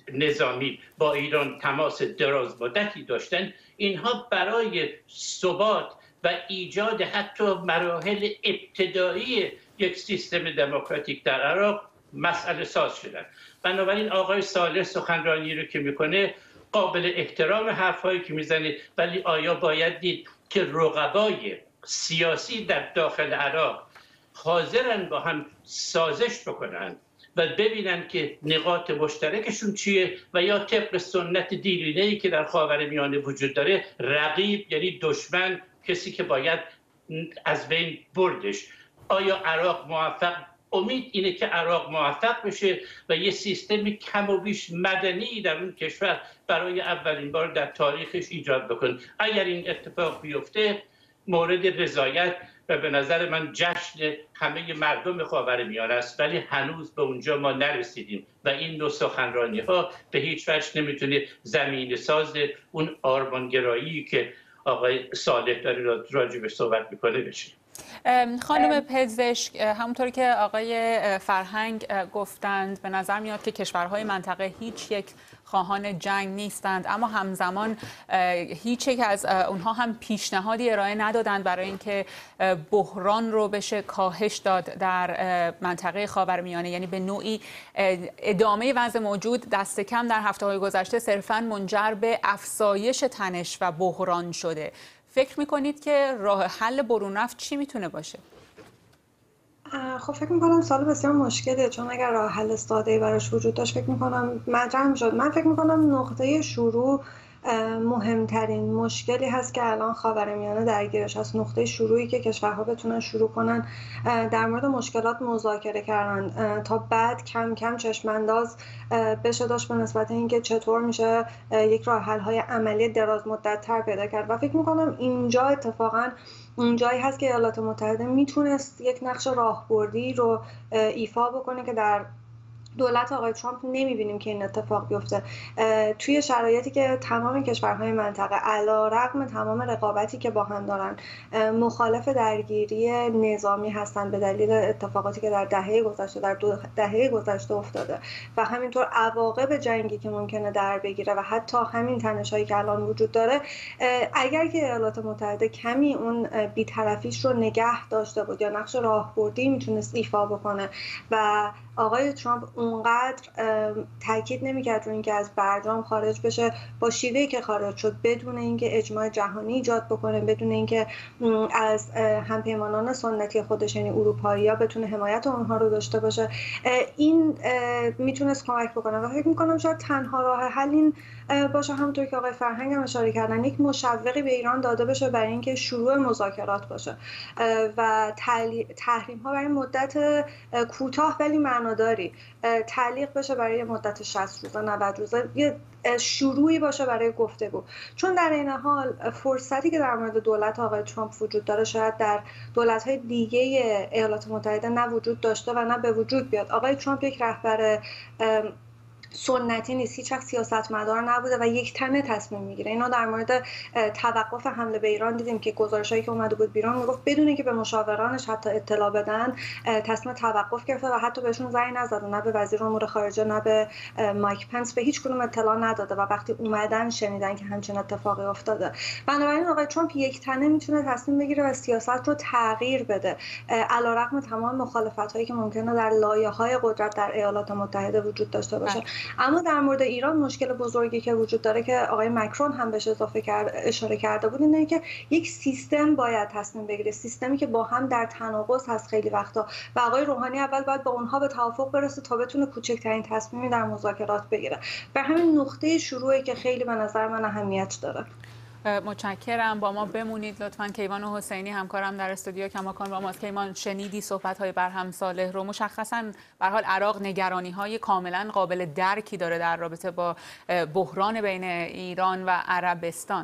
نظامی با ایران تماس دراز مدتی داشتن، اینها برای ثبات و ایجاد حتی مراحل ابتدایی یک سیستم دموکراتیک در عراق مسئله ساز شدن. بنابراین آقای صالح سخنرانی رو که میکنه قابل احترام حرفایی که میزنه، ولی آیا باید دید که رقبای سیاسی در داخل عراق حاضرن با هم سازش بکنن و ببینن که نقاط مشترکشون چیه و یا طبق سنت دیرینه‌ای که در خاورمیانه وجود داره رقیب یعنی دشمن کسی که باید از بین بردش. آیا عراق موفق؟ امید اینه که عراق موفق بشه و یه سیستم کم و بیش مدنی در اون کشور برای اولین بار در تاریخش ایجاد بکنه. اگر این اتفاق بیفته مورد رضایت و به نظر من جشن همه مردم خاورمیانه است، ولی هنوز به اونجا ما نرسیدیم و این نوع سخنرانی ها به هیچ وجه نمیتونه زمینه ساز اون آرمانگرایی که آقای صالح داره راجبش صحبت میکنه بشه. خانم پزشک، همونطوری که آقای فرهنگ گفتند به نظر میاد که کشورهای منطقه هیچ یک خواهان جنگ نیستند، اما همزمان هیچ یک از اونها هم پیشنهادی ارائه ندادند برای اینکه بحران رو بشه کاهش داد در منطقه خاورمیانه، یعنی به نوعی ادامه وضع موجود دست کم در هفته‌های گذشته صرفاً منجر به افزایش تنش و بحران شده. فکر میکنید که راه حل برون رفت چی میتونه باشه؟ خب فکر میکنم سوال بسیار مشکلیه، چون اگر راه حل ساده‌ای براش وجود داشت فکر میکنم مطرح میشد. من فکر میکنم نقطه شروع مهمترین مشکلی هست که الان خاورمیانه درگیرش هست. نقطه شروعی که کشورها بتونن شروع کنن در مورد مشکلات مذاکره کردن تا بعد کم کم چشمانداز بشه داشت به نسبت اینکه چطور میشه یک راه حل های عملی دراز مدت تر پیدا کرد. و فکر میکنم اینجا اتفاقا اون جایی هست که ایالات متحده میتونست یک نقش راهبردی رو ایفا بکنه که در دولت آقای ترامپ نمیبینیم که این اتفاق بیفته. توی شرایطی که تمام کشورهای منطقه علیرغم تمام رقابتی که با هم دارن مخالف درگیری نظامی هستن به دلیل اتفاقاتی که در دهه گذشته در دو دهه گذشته افتاده و همینطور عواقب جنگی که ممکنه در بگیره و حتی همین تنش‌هایی که الان وجود داره، اگر که ایالات متحده کمی اون بی‌طرفیش رو نگه داشته بود یا نقش راهبردی میتونست ایفا بکنه و آقای ترامپ اونقدر تاکید نمی‌کرد روی اینکه از برجام خارج بشه، با شیوهی که خارج شد بدون اینکه اجماع جهانی ایجاد بکنه، بدون اینکه از همپیمانان سنتی خودش یعنی اروپایی‌ها بتونه حمایت اونها رو داشته باشه، این میتونست کمک بکنه. و فکر می‌کنم شاید تنها راه حل این باشه، همونطور که آقای فرهنگ هم اشاره کردن، یک مشوقی به ایران داده بشه برای اینکه شروع مذاکرات باشه و تحریم‌ها برای مدت کوتاه ولی پناهداری تعلیق بشه برای مدت شصت روزه نود روزه، یه شروعی باشه برای گفتگو. چون در این حال فرصتی که در مورد دولت آقای ترامپ وجود داره شاید در دولت‌های دیگه ایالات متحده نه وجود داشته و نه به وجود بیاد. آقای ترامپ یک رهبر سنتی نیست، هیچ وقت سیاستمدار نبوده و یک تنه تصمیم میگیره. اینا در مورد توقف حمله به ایران دیدیم که گزارشایی که اومده بود بیرون میگفت بدون اینکه به مشاورانش حتی اطلاع بدن تصمیم توقف گرفته و حتی بهشون زنگ نزد، نه به وزیر امور خارجه نه به مایک پنس، به هیچ کدوم اطلاع نداده و وقتی اومدن شنیدن که همچین اتفاقی افتاده. بنابراین آقای ترامپ یک تنه میتونه تصمیم بگیره و سیاست رو تغییر بده علیرغم تمام مخالفت‌هایی که ممکنه در لایه‌های قدرت در ایالات متحده وجود داشته باشه. اما در مورد ایران مشکل بزرگی که وجود داره که آقای مکرون هم بهش اضافه کرد اشاره کرده بود اینه که یک سیستم باید تصمیم بگیره، سیستمی که با هم در تناقض هست خیلی وقتا و آقای روحانی اول باید با اونها به توافق برسه تا بتونه کوچکترین تصمیمی در مذاکرات بگیره. به همین نقطه شروعی که خیلی به نظر من اهمیت داره. متشکرم. با ما بمونید لطفاً. کیوان حسینی همکارم در استودیو کماکان با ماست. کیوان، شنیدی صحبت‌های برهم صالح رو؟ مشخصاً به هر حال عراق نگرانی‌های کاملاً قابل درکی داره در رابطه با بحران بین ایران و عربستان.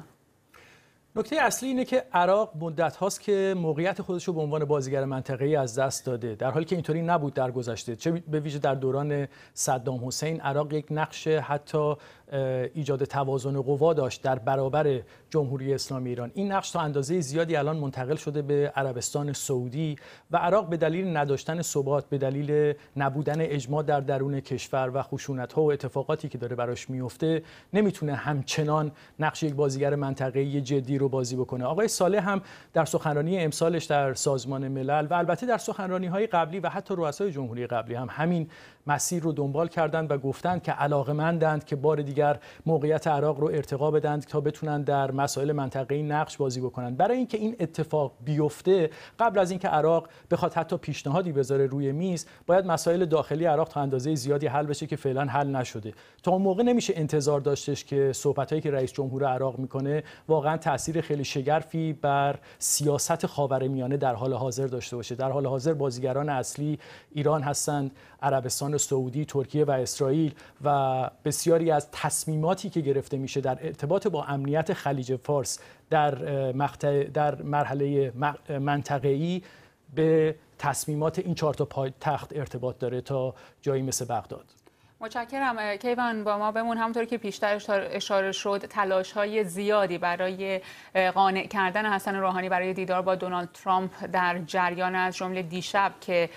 نکته اصلی اینه که عراق مدت هاست که موقعیت خودش رو به عنوان بازیگر منطقه‌ای از دست داده، در حالی که اینطوری نبود در گذشته، چه به ویژه در دوران صدام حسین. عراق یک نقش حتی ایجاد توازن قوا داشت در برابر جمهوری اسلامی ایران. این نقش تا اندازه زیادی الان منتقل شده به عربستان سعودی و عراق به دلیل نداشتن ثبات، به دلیل نبودن اجماع در درون کشور و خشونت‌ها و اتفاقاتی که داره براش میفته، نمیتونه همچنان نقش یک بازیگر منطقه‌ای جدی رو بازی بکنه. آقای صالح هم در سخنرانی امسالش در سازمان ملل و البته در سخنرانی‌های قبلی و حتی رؤسای جمهوری قبلی هم همین مسیر رو دنبال کردند و گفتند که علاقه‌مندند که بار دیگر موقعیت عراق رو ارتقا بدند تا بتونن در مسائل منطقه‌ای نقش بازی بکنند. برای اینکه این اتفاق بیفته، قبل از اینکه عراق بخواد حتی پیشنهادی بذاره روی میز، باید مسائل داخلی عراق تا اندازه زیادی حل بشه که فعلا حل نشده. تا اون موقع نمیشه انتظار داشتش که صحبتایی که رئیس جمهور عراق میکنه واقعا تاثیر خیلی شگرفی بر سیاست خاورمیانه در حال حاضر داشته باشه. در حال حاضر بازیگران اصلی ایران هستند، عربستان سعودی، ترکیه و اسرائیل و بسیاری از تصمیماتی که گرفته میشه در ارتباط با امنیت خلیج فارس در مقطع در مرحله منطقه‌ای به تصمیمات این چهار تا پایتخت ارتباط داره تا جایی مثل بغداد. متشکرم. کیوان با ما بمون. همونطور که پیشتر اشاره شد، تلاش‌های زیادی برای قانع کردن حسن روحانی برای دیدار با دونالد ترامپ در جریان، از جمله دیشب که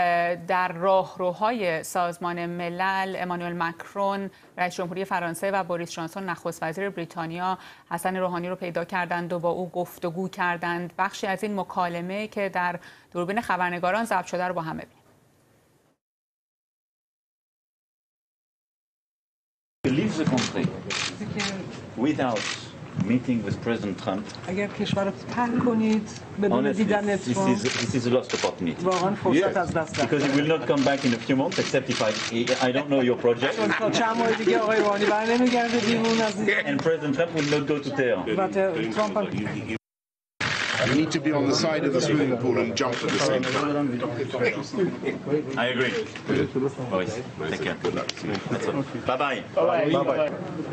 در راهروهای سازمان ملل امانوئل مکرون رئیس جمهوری فرانسه و بوریس جانسون نخست وزیر بریتانیا حسن روحانی رو پیدا کردند و با او گفتگو کردند. بخشی از این مکالمه که در دوربین خبرنگاران ضبط شده رو با هم ببینیم. leave the country without meeting with President Trump. اگر کشور رو ترک کنید بدون دیدن ترامپ، this is a lost opportunity. واقعا فرصت از دست رفته. Because he will not come back in a few months except if I I don't know your project. تا چند ماه دیگه آقای روحانی برنمیگرده بیرون از And President Trump will not go to Tehran. و ترامپ You need to be on the side of the swimming pool and jump at the same time. I agree. Boys, take care. Good luck. Bye bye. Bye bye.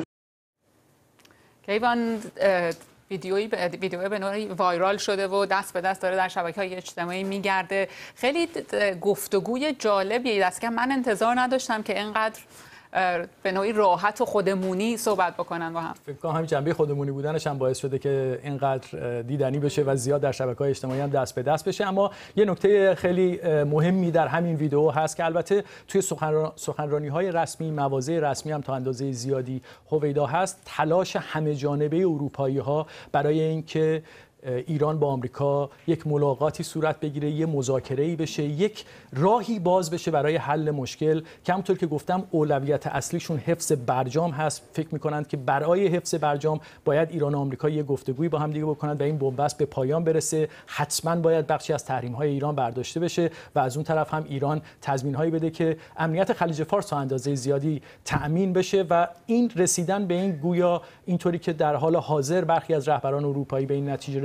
کیوان، ویدیویی ویدیو به نوعی وایرال شده و دست به دست داره در شبکه‌های اجتماعی میگرده. خیلی گفتگوی جالبیه. دست کم من انتظار نداشتم که اینقدر به نوعی راحت و خودمونی صحبت بکنن با هم. فکر کنم همین جنبه خودمونی بودنش هم باعث شده که اینقدر دیدنی بشه و زیاد در شبکه‌های اجتماعی هم دست به دست بشه. اما یه نکته خیلی مهمی در همین ویدیو هست که البته توی سخنرانی‌های رسمی، مواضع رسمی هم تا اندازه زیادی هویدا هست، تلاش همه جانبه اروپایی‌ها برای اینکه ایران با آمریکا یک ملاقاتی صورت بگیره، یه مذاکره‌ای بشه، یک راهی باز بشه برای حل مشکل که همونطور که گفتم اولویت اصلیشون حفظ برجام هست. فکر می‌کنند که برای حفظ برجام باید ایران و آمریکا یه گفتگویی با هم دیگه بکنند و این بنبست به پایان برسه. حتما باید بخشی از تحریم‌های ایران برداشته بشه و از اون طرف هم ایران تضمین‌هایی بده که امنیت خلیج فارس تا اندازه زیادی تأمین بشه و این رسیدن به این گویا اینطوری که در حال حاضر برخی از رهبران اروپایی به این نتیجه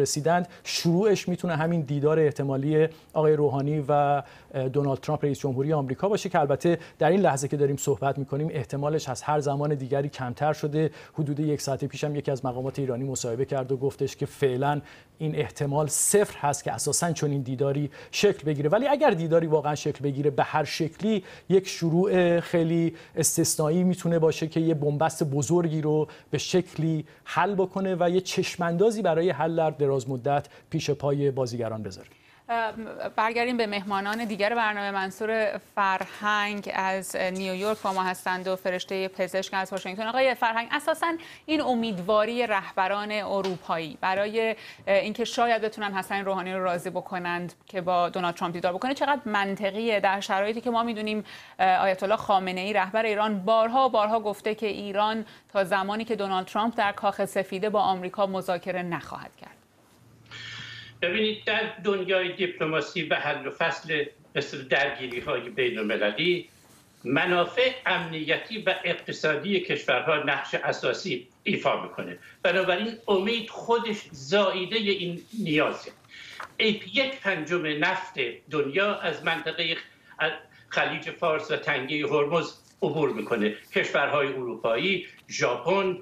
رسیدند، شروعش میتونه همین دیدار احتمالی آقای روحانی و دونالد ترامپ رئیس جمهوری آمریکا باشه که البته در این لحظه که داریم صحبت میکنیم احتمالش از هر زمان دیگری کمتر شده. حدود یک ساعت پیش هم یکی از مقامات ایرانی مصاحبه کرد و گفتش که فعلا این احتمال صفر هست که اساساً چون این دیداری شکل بگیره. ولی اگر دیداری واقعا شکل بگیره، به هر شکلی یک شروع خیلی استثنایی میتونه باشه که یه بنبست بزرگی رو به شکلی حل بکنه و یه چشماندازی برای حل در دراز مدت پیش پای بازیگران بذاره. برگردیم به مهمانان دیگر برنامه. منصور فرهنگ از نیویورک با ما هستند و فرشته پزشک از واشنگتن. آقای فرهنگ، اساساً این امیدواری رهبران اروپایی برای اینکه شاید بتونن حسن روحانی رو راضی بکنند که با دونالد ترامپ دیدار بکنه چقدر منطقیه در شرایطی که ما میدونیم آیت الله خامنه‌ای رهبر ایران بارها بارها گفته که ایران تا زمانی که دونالد ترامپ در کاخ سفیده با آمریکا مذاکره نخواهد کرد؟ ببینید، در دنیای دیپلماسی و حل و فصل مثل درگیری های بین المللی، منافع امنیتی و اقتصادی کشورها نقش اساسی ایفا میکنه. بنابراین امید خودش زائیده این نیازه. یک پنجم نفت دنیا از منطقه خلیج فارس و تنگه هرمز عبور میکنه. کشورهای اروپایی، ژاپن،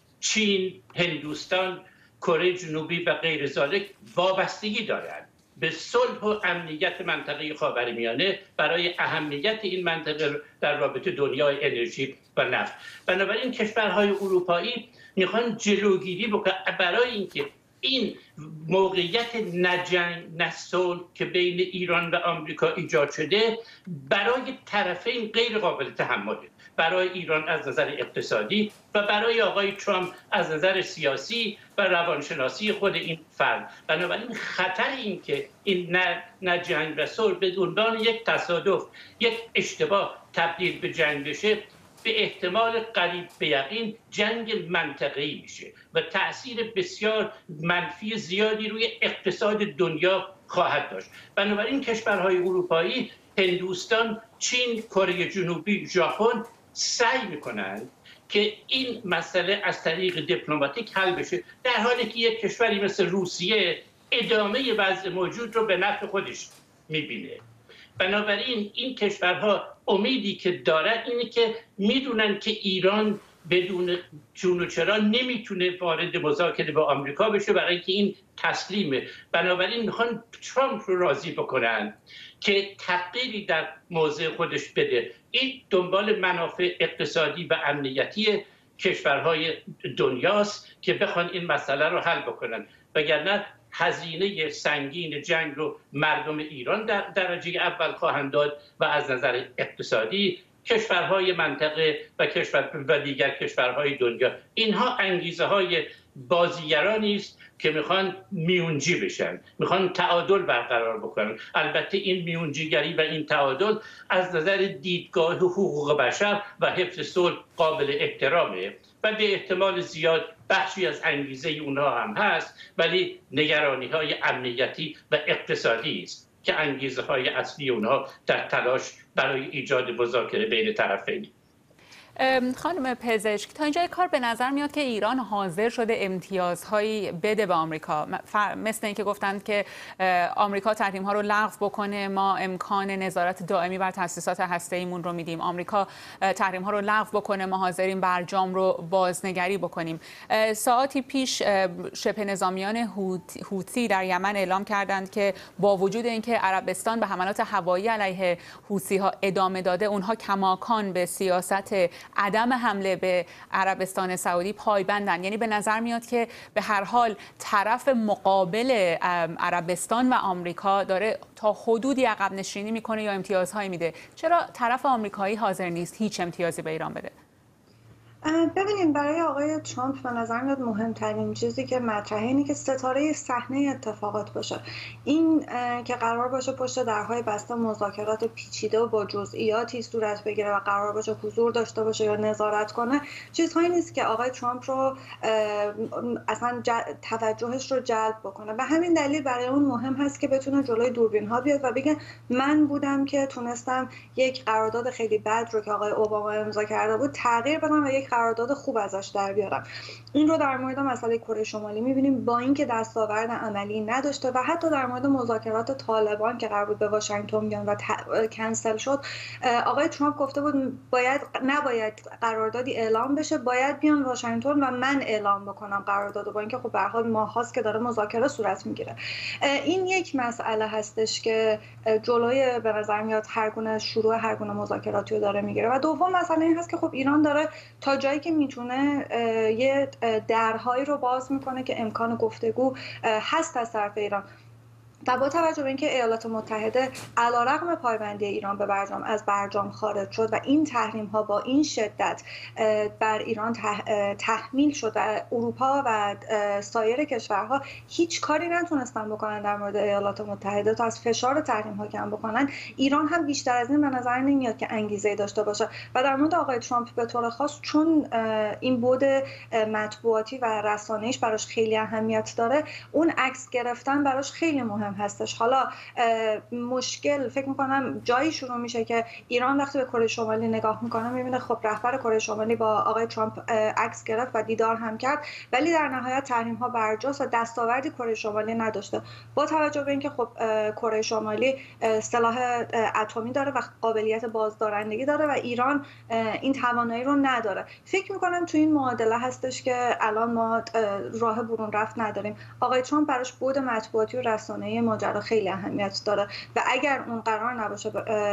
چین، هندوستان، کره جنوبی و غیر ذالک وابستگی دارند به صلح و امنیت منطقه خاورمیانه برای اهمیت این منطقه در رابطه دنیای انرژی و نفت. بنابراین کشورهای اروپایی میخوان جلوگیری بکنن برای اینکه این موقعیت نجنگ نصلح که بین ایران و آمریکا ایجاد شده برای طرفین غیر قابل تحمله، برای ایران از نظر اقتصادی و برای آقای ترامپ از نظر سیاسی و روانشناسی خود این فرد. بنابراین خطر این که این نه جنگ و صلح به عنوان یک تصادف، یک اشتباه تبدیل به جنگ بشه، به احتمال قریب به یقین جنگ منطقه‌ای میشه و تأثیر بسیار منفی زیادی روی اقتصاد دنیا خواهد داشت. بنابراین کشورهای اروپایی، هندوستان، چین، کره جنوبی، ژاپن سعی میکنند که این مسئله از طریق دیپلماتیک حل بشه، در حالی که یک کشوری مثل روسیه ادامه وضع موجود رو به نفع خودش میبینه. بنابراین این کشورها امیدی که دارن اینه که میدونن که ایران بدون چون و چرا نمیتونه وارد مذاکره با آمریکا بشه برای اینکه این تسلیمه. بنابراین میخوان ترامپ رو راضی بکنن که تغییری در موضع خودش بده. این دنبال منافع اقتصادی و امنیتی کشورهای دنیاست که بخوان این مسئله رو حل بکنن، وگرنه هزینه سنگین جنگ رو مردم ایران در درجه اول خواهند داد و از نظر اقتصادی کشورهای منطقه و کشور و دیگر کشورهای دنیا. اینها انگیزه های بازیگرانی است که میخوان میونجی بشن، میخوان تعادل برقرار بکنن. البته این میونجیگری و این تعادل از نظر دیدگاه حقوق بشر و حفظ صلح قابل احترامه و به احتمال زیاد بخشی از انگیزه اونها هم هست، ولی نگرانی های امنیتی و اقتصادی است که انگیزه های اصلی اونها در تلاش برای ایجاد مذاکره بین طرفین. خانم پزشک، تا اینجای کار به نظر میاد که ایران حاضر شده امتیازهایی بده به آمریکا، مثل اینکه گفتند که آمریکا تحریم ها رو لغو بکنه، ما امکان نظارت دائمی بر تاسیسات هسته‌ایمون رو میدیم، آمریکا تحریم ها رو لغو بکنه، ما حاضریم برجام رو بازنگری بکنیم. ساعتی پیش شبه نظامیان حوثی در یمن اعلام کردند که با وجود اینکه عربستان به حملات هوایی علیه حوثی ها ادامه داده، اونها کماکان به سیاست عدم حمله به عربستان سعودی پایبندن. یعنی به نظر میاد که به هر حال طرف مقابل عربستان و آمریکا داره تا حدودی عقب نشینی میکنه یا امتیازهایی میده. چرا طرف آمریکایی حاضر نیست هیچ امتیازی به ایران بده؟ ببینیم، برای آقای ترامپ به نظر میاد مهمترین چیزی که مطرحه اینه که ستاره صحنه اتفاقات باشه. این که قرار باشه پشت درهای بسته مذاکرات پیچیده و با جزئیاتی صورت بگیره و قرار باشه حضور داشته باشه یا نظارت کنه، چیزهایی نیست که آقای ترامپ رو اصلا توجهش رو جلب بکنه. به همین دلیل برای اون مهم هست که بتونه جلوی دوربین ها بیاد و بگه من بودم که تونستم یک قرارداد خیلی بد رو که آقای اوباما امضا کرده بود تغییر بدم و یک قرارداد خوب ازش در بیارن. این رو در مورد مسئله کره شمالی می‌بینیم، با اینکه دستاورد عملی نداشته و حتی در مورد مذاکرات طالبان که قرار بود به واشنگتن بیان و کنسل شد، آقای ترامپ گفته بود باید نباید قراردادی اعلام بشه، باید بیان واشنگتن و من اعلام بکنم قراردادو، با اینکه خب به هر حال ماهاست که داره مذاکره صورت میگیره. این یک مسئله هستش که جلوی به نظر میاد هر گونه شروع هر گونه مذاکراتی رو داره میگیره. و دوم مسئله این هست که خب ایران داره تا جایی که میتونه یه درهایی رو باز میکنه که امکان گفتگو هست از طرف ایران. و با توجه به اینکه ایالات متحده علیرغم پایبندی ایران به برجام از برجام خارج شد و این تحریم ها با این شدت بر ایران تحمیل شد و اروپا و سایر کشورها هیچ کاری نتونستن بکنن در مورد ایالات متحده تا از فشار تحریم ها کم بکنن، ایران هم بیشتر از این به نظر نمیاد که انگیزه داشته باشه. و در مورد آقای ترامپ به طور خاص چون این بود مطبوعاتی و رسانه‌ایش براش خیلی اهمیت داره، اون عکس گرفتن براش خیلی مهم هستش. حالا مشکل فکر میکنم جایی شروع میشه که ایران وقتی به کره شمالی نگاه میکنه میبینه خب رهبر کره شمالی با آقای ترامپ عکس گرفت و دیدار هم کرد، ولی در نهایت تحریم ها برجاست و دستاوردی کره شمالی نداشته. با توجه به اینکه خب کره شمالی سلاح اتمی داره و قابلیت بازدارندگی داره و ایران این توانایی رو نداره، فکر میکنم تو این معادله هستش که الان ما راه برون رفت نداریم. آقای ترامپ براش بود مطبوعاتی و رسانه‌ای ماجرا خیلی اهمیت داره و اگر اون قرار نباشه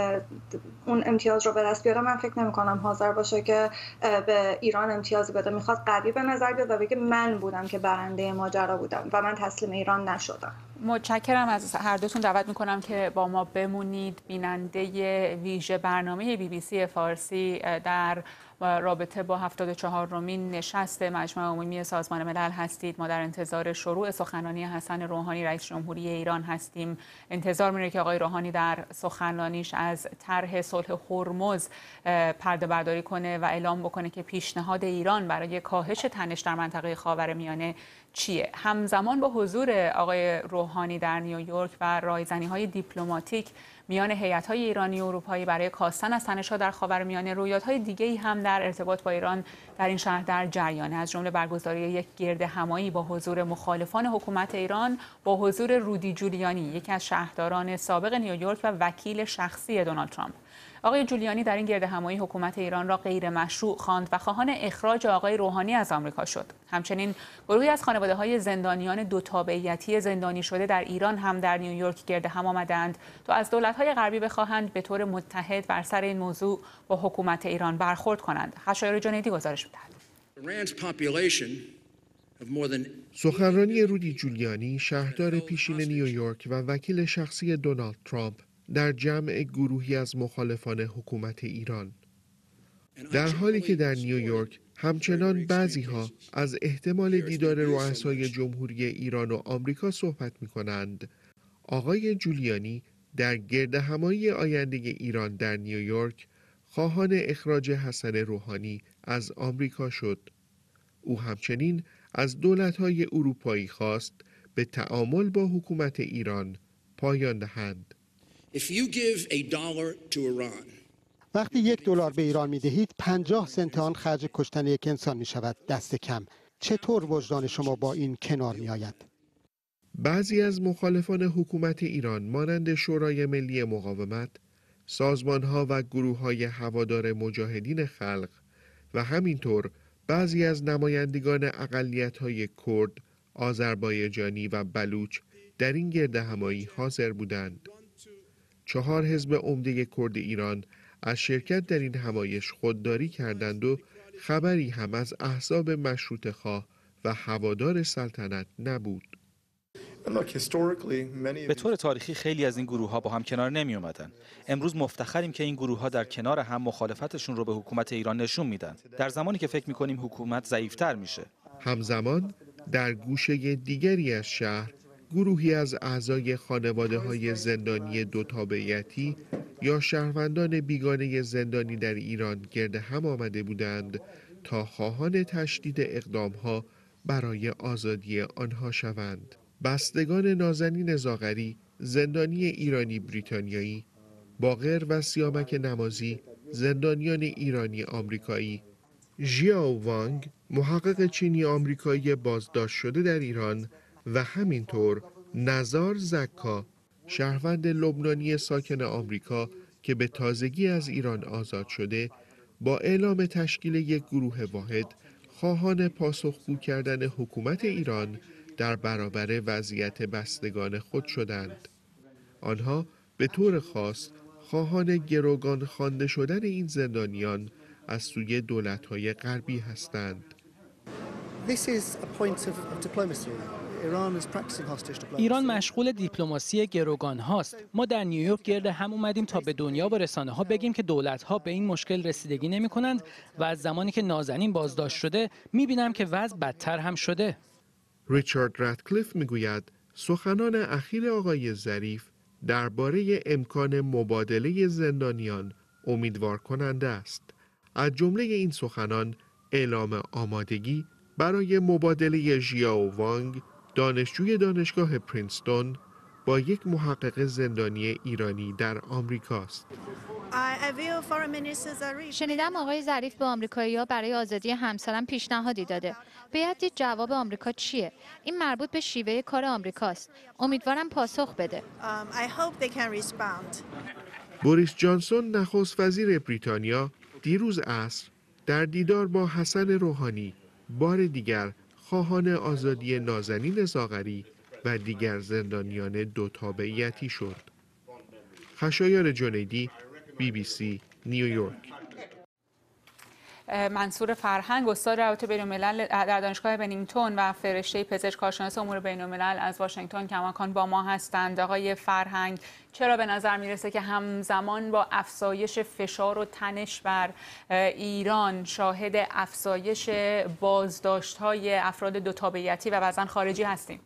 اون امتیاز رو به دست بیاره، من فکر نمی کنم حاضر باشه که به ایران امتیازی بده. میخواد قوی به نظر بیاد و بگه من بودم که برنده ماجرا بودم و من تسلیم ایران نشدم. متشکرم از هر دوتون. دعوت میکنم که با ما بمونید. بیننده ویژه برنامه بی بی سی فارسی در رابطه با هفتاد و چهارمین نشست مجمع عمومی سازمان ملل هستید. ما در انتظار شروع سخنرانی حسن روحانی رئیس جمهوری ایران هستیم. انتظار میره که آقای روحانی در سخنرانیش از طرح صلح هرمز پرده برداری کنه و اعلام بکنه که پیشنهاد ایران برای کاهش تنش در منطقه خاورمیانه چیه. همزمان با حضور آقای روحانی در نیویورک و رایزنی‌های دیپلماتیک میان هیئت‌های ایرانی و اروپایی برای کاستن از تنش‌ها در خاورمیانه، رویدادهای دیگه‌ای هم در ارتباط با ایران در این شهر در جریانه، از جمله برگزاری یک گرد همایی با حضور مخالفان حکومت ایران با حضور رودی جولیانی، یکی از شهرداران سابق نیویورک و وکیل شخصی دونالد ترامپ. آقای جولیانی در این گرد همایی حکومت ایران را غیر مشروع خواند و خواهان اخراج آقای روحانی از آمریکا شد. همچنین گروهی از خانواده‌های زندانیان دو تابعیتی زندانی شده در ایران هم در نیویورک گرد هم آمدند تا از دولت‌های غربی بخواهند به طور متحد بر سر این موضوع با حکومت ایران برخورد کنند. خشایار جنیدی گزارش می‌دهد. سخنرانی رودی جولیانی، شهردار پیشین نیویورک و وکیل شخصی دونالد ترامپ در جمع گروهی از مخالفان حکومت ایران، در حالی که در نیویورک همچنان بعضی‌ها از احتمال دیدار رؤسای جمهوری ایران و آمریکا صحبت می‌کنند. آقای جولیانی در گرد همایی آینده ایران در نیویورک خواهان اخراج حسن روحانی از آمریکا شد. او همچنین از دولت‌های اروپایی خواست به تعامل با حکومت ایران پایان دهند. وقتی یک دلار به ایران می‌دهید، پنجاه سنت آن خرج کشتن یک انسان می‌شود، دست کم. چطور وجدان شما با این کنار می‌آید؟ بعضی از مخالفان حکومت ایران مانند شورای ملی مقاومت، سازمان‌ها و گروه‌های هوادار مجاهدین خلق و همینطور بعضی از نمایندگان اقلیت‌های کرد، آذربایجانی و بلوچ در این گرد همایی حاضر بودند. چهار حزب عمده کرد ایران از شرکت در این همایش خودداری کردند و خبری هم از احزاب مشروطه خواه و هوادار سلطنت نبود. به طور تاریخی خیلی از این گروه ها با هم کنار نمی اومدن. امروز مفتخریم که این گروه ها در کنار هم مخالفتشون رو به حکومت ایران نشون میدن، در زمانی که فکر میکنیم حکومت ضعیفتر میشه. همزمان در گوشه دیگری از شهر گروهی از اعضای خانواده‌های زندانی دو تابعیتی یا شهروندان بیگانه زندانی در ایران گرد هم آمده بودند تا خواهان تشدید اقدام‌ها برای آزادی آنها شوند. بستگان نازنین زاغری، زندانی ایرانی بریتانیایی، باقر و سیامک نمازی، زندانیان ایرانی آمریکایی، ژیاو وانگ محقق چینی آمریکایی بازداشت شده در ایران و همینطور نزار زکا شهروند لبنانی ساکن آمریکا که به تازگی از ایران آزاد شده با اعلام تشکیل یک گروه واحد خواهان پاسخگو کردن حکومت ایران در برابر وضعیت بستگان خود شدند. آنها به طور خاص خواهان گروگان خوانده شدن این زندانیان از سوی دولت‌های غربی هستند. ایران مشغول دیپلماسی گروگان هاست. ما در نیویورک گرد هم اومدیم تا به دنیا و رسانه ها بگیم که دولت ها به این مشکل رسیدگی نمی کنند و از زمانی که نازنین بازداشت شده می بینم که وضع بدتر هم شده. ریچارد راتکلیف می گوید سخنان اخیر آقای ظریف درباره امکان مبادله زندانیان امیدوار کننده است. از جمله این سخنان اعلام آمادگی برای مبادله ژیاو وانگ دانشجوی دانشگاه پرینستون با یک محقق زندانی ایرانی در آمریکاست. شنیدم آقای ظریف به آمریکایی‌ها برای آزادی همسرم پیشنهادی داده. باید دید جواب آمریکا چیه؟ این مربوط به شیوه کار آمریکاست. امیدوارم پاسخ بده. بوریس جانسون نخست وزیر بریتانیا دیروز عصر در دیدار با حسن روحانی بار دیگر خواهان آزادی نازنین زاغری و دیگر زندانیان دو تابعیتی شد. خشایار جنیدی، بی بی سی، نیویورک. منصور فرهنگ استاد روابط بین‌الملل در دانشگاه بنینگتون و فرشته پزشک کارشناس امور بین‌الملل از واشنگتن کماکان با ما هستند. آقای فرهنگ، چرا به نظر میرسه که همزمان با افزایش فشار و تنش بر ایران شاهد افزایش بازداشت‌های افراد دو تابعیتی و بعضاً خارجی هستیم؟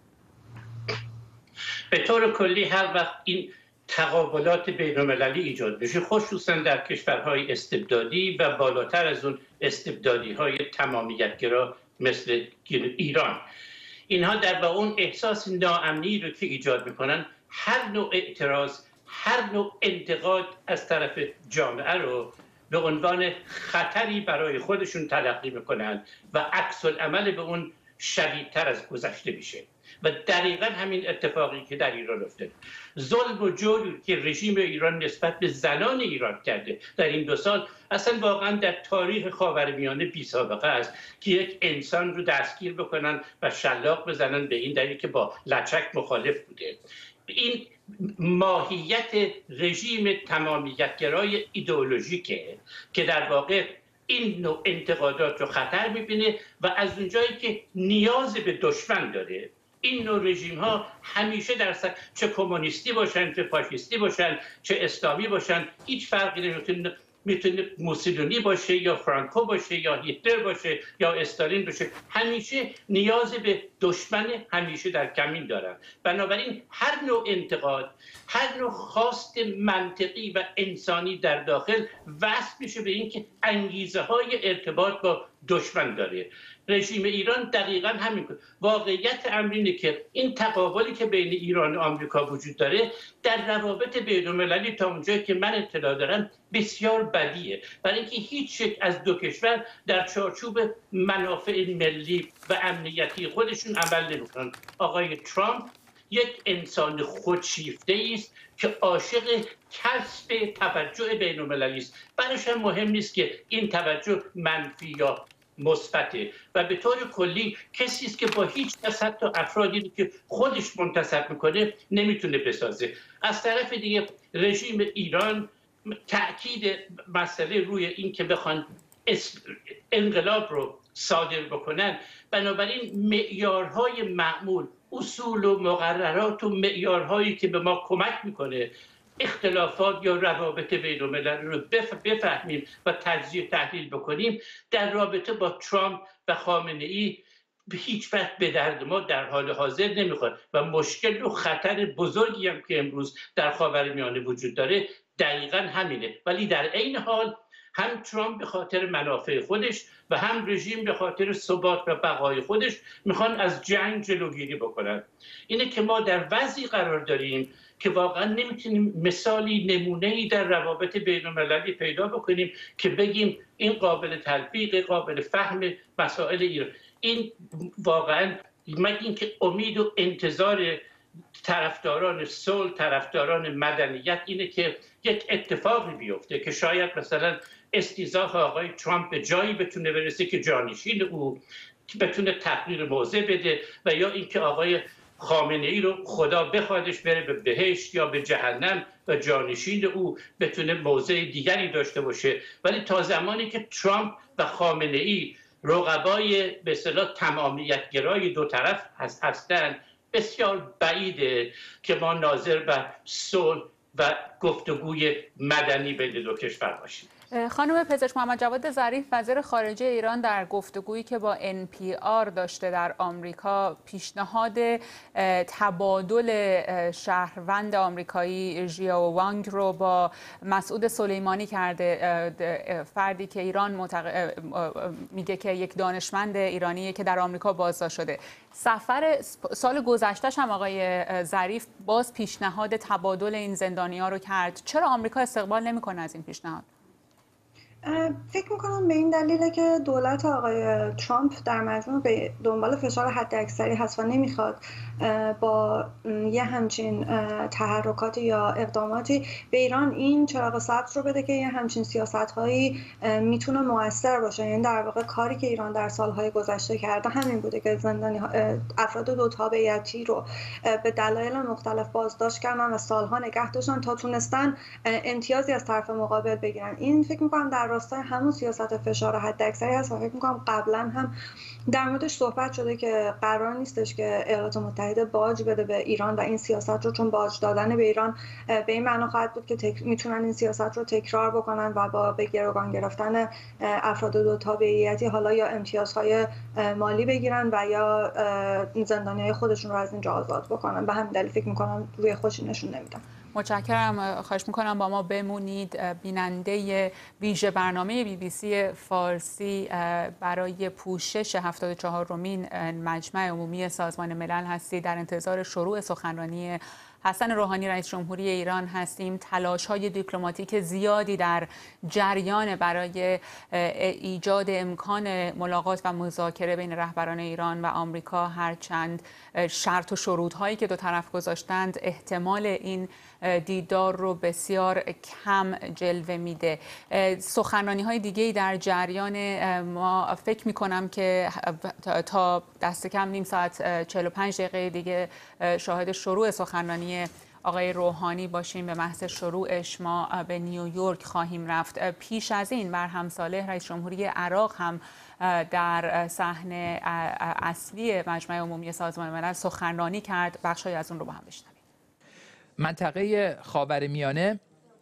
به طور کلی هر وقت این تقابلات بین‌المللی ایجاد بشه، خصوصا در کشورهای استبدادی و بالاتر از اون استبدادی‌های تمامیت‌گرا مثل ایران، اینها در با اون احساس ناامنی رو که ایجاد میکنن، هر نوع اعتراض، هر نوع انتقاد از طرف جامعه رو به عنوان خطری برای خودشون تلقی میکنن و عکس العمل به اون شدیدتر از گذشته میشه. و دقیقا همین اتفاقی که در ایران افتاد، ظلم و جوری که رژیم ایران نسبت به زنان ایران کرده در این دو سال، اصلا واقعا در تاریخ خاورمیانه بی سابقه است که یک انسان رو دستگیر بکنن و شلاق بزنن به این دلیل که با لچک مخالف بوده. این ماهیت رژیم تمامیت‌گرای ایدئولوژیکه که در واقع این نوع انتقادات رو خطر میبینه و از اونجایی که نیاز به دشمن داره، این نوع رژیم ها همیشه در سر... چه کمونیستی باشن، چه فاشیستی باشن، چه اسلامی باشن، هیچ فرقی نمیتونه. میتونه موسولینی باشه یا فرانکو باشه یا هیتلر باشه یا استالین باشه، همیشه نیاز به دشمن همیشه در کمین دارن. بنابراین هر نوع انتقاد، هر نوع خواست منطقی و انسانی در داخل وصل میشه به اینکه انگیزه های ارتباط با دشمن داره. رژیم ایران دقیقا همین کنه. واقعیت امر اینه که این تقابلی که بین ایران و آمریکا وجود داره در روابط بین‌المللی تا اونجایی که من اطلاع دارم بسیار بدیه، برای اینکه هیچ یک از دو کشور در چارچوب منافع ملی و امنیتی خودشون عمل نمی‌کنن. آقای ترامپ یک انسان خودشیفته است که عاشق کسب توجه بین‌المللی است. برایش هم مهم نیست که این توجه منفی یا مثبته و به طور کلی کسی است که با هیچ کس، حتی افرادی که خودش منتسب میکنه، نمیتونه بسازه. از طرف دیگه رژیم ایران تأکید مسئله روی این که بخوان انقلاب رو صادر بکنن، بنابراین معیارهای معمول، اصول و مقررات و معیارهایی که به ما کمک میکنه اختلافات یا روابط بین‌المللی رو بفهمیم و تجزیه تحلیل بکنیم، در رابطه با ترامپ و خامنه‌ای به هیچ وقت به درد ما در حال حاضر نمیخوره و مشکل و خطر بزرگی هم که امروز در خاورمیانه وجود داره دقیقاً همینه. ولی در عین حال هم ترامپ به خاطر منافع خودش و هم رژیم به خاطر ثبات و بقای خودش میخوان از جنگ جلوگیری بکنن. اینه که ما در وضعی قرار داریم که واقعا نمیتونیم مثالی نمونه‌ای در روابط بین‌المللی پیدا بکنیم که بگیم این قابل تطبیق، قابل فهم مسائل ایران. این واقعا مگه اینکه امید و انتظار طرفداران صلح، طرفداران مدنیت اینه که یک اتفاقی بیفته که شاید مثلا استیضاح آقای ترامپ به جایی بتونه برسه که جانشین او بتونه تغییر موضع بده و یا اینکه آقای خامنه ای رو خدا بخوادش بره به بهشت یا به جهنم و جانشین او بتونه موضع دیگری داشته باشه. ولی تا زمانی که ترامپ و خامنه ای رقبای به اصطلاح تمامیت گرای دو طرف هستند، بسیار بعیده که ما ناظر به صلح و گفتگوی مدنی بین دو کشور باشیم. خانم پزشک محمد جواد ظریف وزیر خارجه ایران در گفتگویی که با ان پی آر داشته در آمریکا پیشنهاد تبادل شهروند آمریکایی ژیائو وانگ رو با مسعود سلیمانی کرده، فردی که ایران معتق... میگه که یک دانشمند ایرانیه که در آمریکا بازداشت شده. سفر سال گذشته‌ش هم آقای ظریف باز پیشنهاد تبادل این زندانی‌ها رو کرد. چرا آمریکا استقبال نمی‌کنه از این پیشنهاد؟ فکر میکنم به این دلیله که دولت آقای ترامپ در مجموع به دنبال فشار حداکثری هست و نمیخواد با یه همچین تحرکاتی یا اقداماتی به ایران این چراغ سبز رو بده که یه همچین سیاست‌هایی میتونه مؤثر باشه. یعنی در واقع کاری که ایران در سالهای گذشته کرده همین بوده که زندانی افراد دو تابعیتی رو به دلایل مختلف بازداشت کردن و سالها نگه داشتن تا تونستن امتیازی از طرف مقابل بگیرن. این فکر میکنم در راستای همون سیاست فشار حداکثری هست و فکر می‌کنم قبلا هم در موردش صحبت شده که قرار نیستش که ایالات متحده باج بده به ایران و این سیاست رو، چون باج دادن به ایران به این معنا خواهد بود که تک... میتونن این سیاست رو تکرار بکنن و با به گروگان گرفتن افراد دو تابعیتی حالا یا امتیازهای مالی بگیرن و یا زندانیای خودشون رو از اینجا آزاد بکنن. به همین دلیل فکر می‌کنم روی خوشی نشون نمیدن. متشکرم. خواهش میکنم با ما بمونید. بیننده ویژه برنامه بی بی سی فارسی برای پوشش هفتاد و چهارمین مجمع عمومی سازمان ملل هستید. در انتظار شروع سخنرانی حسن روحانی رئیس جمهوری ایران هستیم. تلاش‌های دیپلماتیک زیادی در جریان برای ایجاد امکان ملاقات و مذاکره بین رهبران ایران و آمریکا، هرچند شرط و شروط‌هایی که دو طرف گذاشتند احتمال این دیدار رو بسیار کم جلوه میده. سخنرانی‌های دیگه‌ای در جریان، ما فکر می‌کنم که تا دست کم نیم ساعت چهل و پنج دقیقه دیگه شاهد شروع سخنرانی آقای روحانی باشیم. به محض شروعش ما به نیویورک خواهیم رفت. پیش از این مرهم صالح رئیس جمهوری عراق هم در صحنه اصلی مجمع عمومی سازمان ملل سخنرانی کرد. بخشی از اون رو با هم بشنویم. منطقه خاورمیانه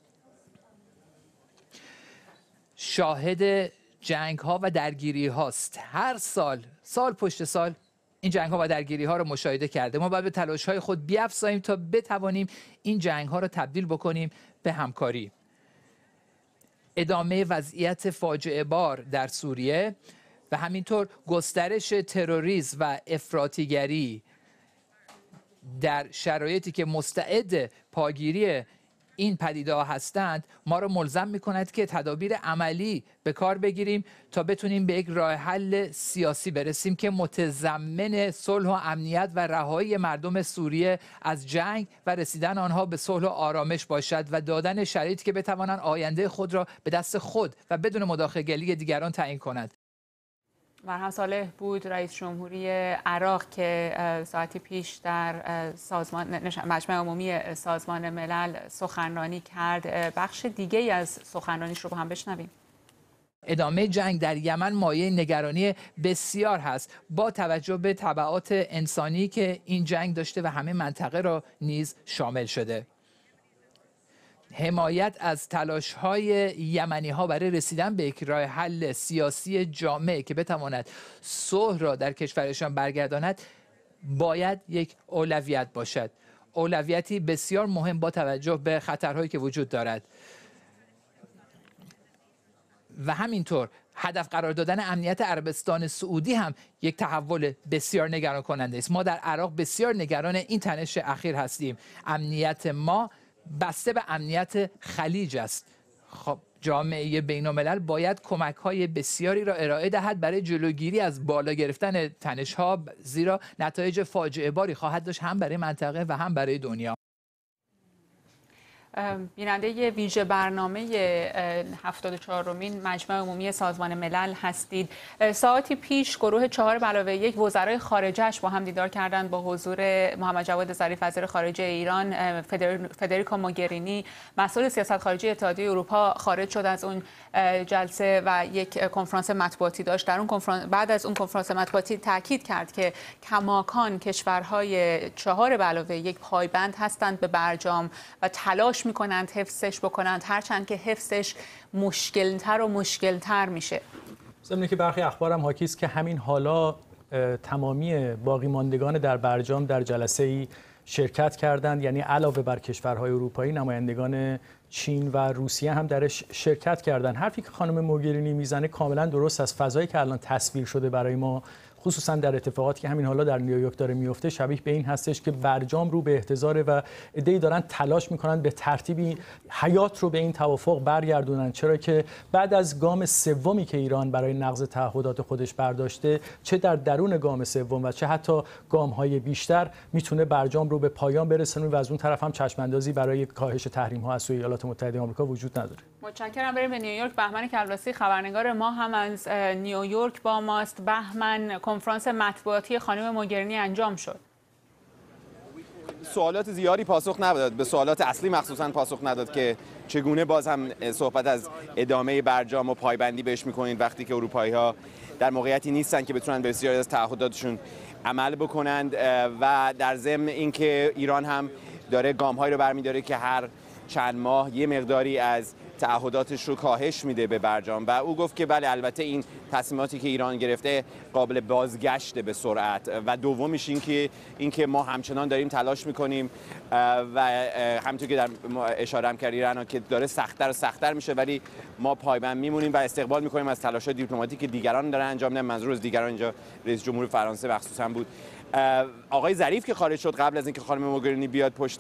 شاهد جنگ ها و درگیری هاست. هر سال سال پشت سال این جنگ ها و درگیری ها رو مشاهده کرده. ما باید به تلاش های خود بیفزاییم تا بتوانیم این جنگ ها رو تبدیل بکنیم به همکاری. ادامه وضعیت فاجعه بار در سوریه و همینطور گسترش تروریسم و افراطیگری در شرایطی که مستعد پاگیری این پدیده‌ها هستند ما را ملزم می‌کند که تدابیر عملی به کار بگیریم تا بتونیم به یک راه حل سیاسی برسیم که متضمن صلح و امنیت و رهایی مردم سوریه از جنگ و رسیدن آنها به صلح و آرامش باشد و دادن شرایطی که بتوانند آینده خود را به دست خود و بدون مداخله‌گری دیگران تعیین کنند. مرهم صالح بود رئیس جمهوری عراق که ساعتی پیش در سازمان مجمع عمومی سازمان ملل سخنرانی کرد. بخش دیگه از سخنرانیش رو با هم بشنویم. ادامه جنگ در یمن مایه نگرانی بسیار هست با توجه به تبعات انسانی که این جنگ داشته و همه منطقه را نیز شامل شده. حمایت از تلاش‌های یمنی‌ها برای رسیدن به یک راه حل سیاسی جامع که بتواند صلح را در کشورشان برگرداند باید یک اولویت باشد. اولویتی بسیار مهم با توجه به خطرهایی که وجود دارد. و همینطور هدف قرار دادن امنیت عربستان سعودی هم یک تحول بسیار نگران کننده است. ما در عراق بسیار نگران این تنش اخیر هستیم. امنیت ما بسته به امنیت خلیج است. خب جامعه بین‌الملل باید کمک‌های بسیاری را ارائه دهد برای جلوگیری از بالا گرفتن تنش‌ها، زیرا نتایج فاجعه باری خواهد داشت هم برای منطقه و هم برای دنیا. بیننده ویژه برنامه هفتاد و چهارمین مجمع عمومی سازمان ملل هستید. ساعتی پیش گروه چهار به علاوه یک وزرای خارجه‌اش با هم دیدار کردند با حضور محمد جواد ظریف وزیر خارجه ایران. فدریکا موگرینی مسئول سیاست خارجی اتحادیه اروپا خارج شد از اون جلسه و یک کنفرانس مطبوعاتی داشت. در اون کنفرانس بعد از اون کنفرانس مطبوعاتی تاکید کرد که کماکان کشورهای چهار به علاوه یک پایبند هستند به برجام و تلاش میکنند حفظش بکنند، هرچند که حفظش مشکلتر و مشکلتر میشه. ضمن که برخی اخبار هم حاکی است که همین حالا تمامی باقی ماندگان در برجام در جلسه‌ای شرکت کردند، یعنی علاوه بر کشورهای اروپایی نمایندگان چین و روسیه هم درش شرکت کردند. حرفی که خانم موگرینی میزنه کاملا درست است. فضایی که الان تصویر شده برای ما، خصوصا در اتفاقاتی که همین حالا در نیویورک داره میفته، شبیه به این هستش که برجام رو به احتضار و عده‌ای دارن تلاش میکنن به ترتیبی حیات رو به این توافق برگردونن، چرا که بعد از گام سومی که ایران برای نقض تعهدات خودش برداشته، چه در درون گام سوم و چه حتی گام‌های بیشتر، میتونه برجام رو به پایان برسونه و از اون طرف هم چشم‌اندازی برای کاهش تحریم‌ها از سوی ایالات متحده آمریکا وجود نداره. متشکرم. بریم به نیویورک. بهمن کلباسی خبرنگار ما هم از نیویورک با ماست. بهمن، کنفرانس مطبوعاتی خانم موگرینی انجام شد. سوالات زیادی پاسخ نداد، به سوالات اصلی مخصوصا پاسخ نداد که چگونه باز هم صحبت از ادامه برجام و پایبندی بهش میکنید وقتی که اروپایی‌ها در موقعیتی نیستن که بتونن به بسیاری از تعهداتشون عمل بکنند و در ضمن اینکه ایران هم داره گام‌هایی رو برمی‌داره که هر چند ماه یه مقداری از تعهداتش رو کاهش میده به برجام و او گفت که بله البته این تصمیماتی که ایران گرفته قابل بازگشت به سرعت و دومیش این که اینکه ما همچنان داریم تلاش میکنیم و همونطور که در اشاره هم کردن که داره سخت‌تر و سخت‌تر میشه ولی ما پایبند میمونیم و استقبال میکنیم از تلاش‌های دیپلماتیک که دیگران دارن انجام میدن. منظور از دیگران اینجا رئیس جمهور فرانسه مخصوصا بود. آقای ظریف که خارج شد قبل از اینکه خانم موگرینی بیاد پشت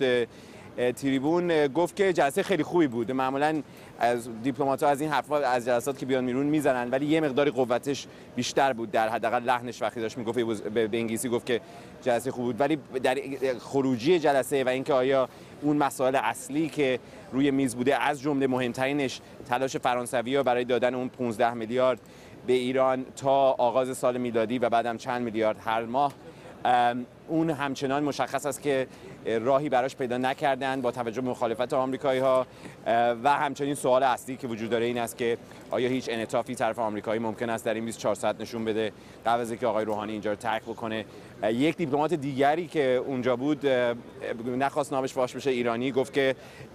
تریبون گفت که جلسه خیلی خوبی بود. معمولا از دیپلمات‌ها از این حرفا از جلسات که بیان میرون میزنن ولی یه مقداری قوتش بیشتر بود، در حداقل لحنش وقتی داشت میگفت به انگلیسی گفت که جلسه خوب بود، ولی در خروجی جلسه و اینکه آیا اون مسائل اصلی که روی میز بوده از جمله مهمترینش تلاش فرانسوی‌ها برای دادن اون پانزده میلیارد به ایران تا آغاز سال میلادی و بعدم چند میلیارد هر ماه، اون همچنان مشخص است که راهی براش پیدا نکردن با توجه به مخالفت آمریکایی‌ها و همچنین سوال اصلی که وجود داره این است که آیا هیچ انعطافی طرف آمریکایی ممکن است در این بیست و چهار ساعت نشون بده قبل از اینکه آقای روحانی اینجا رو ترک بکنه. یک دیپلمات دیگری که اونجا بود نخواست نامش فاش بشه، ایرانی، گفت که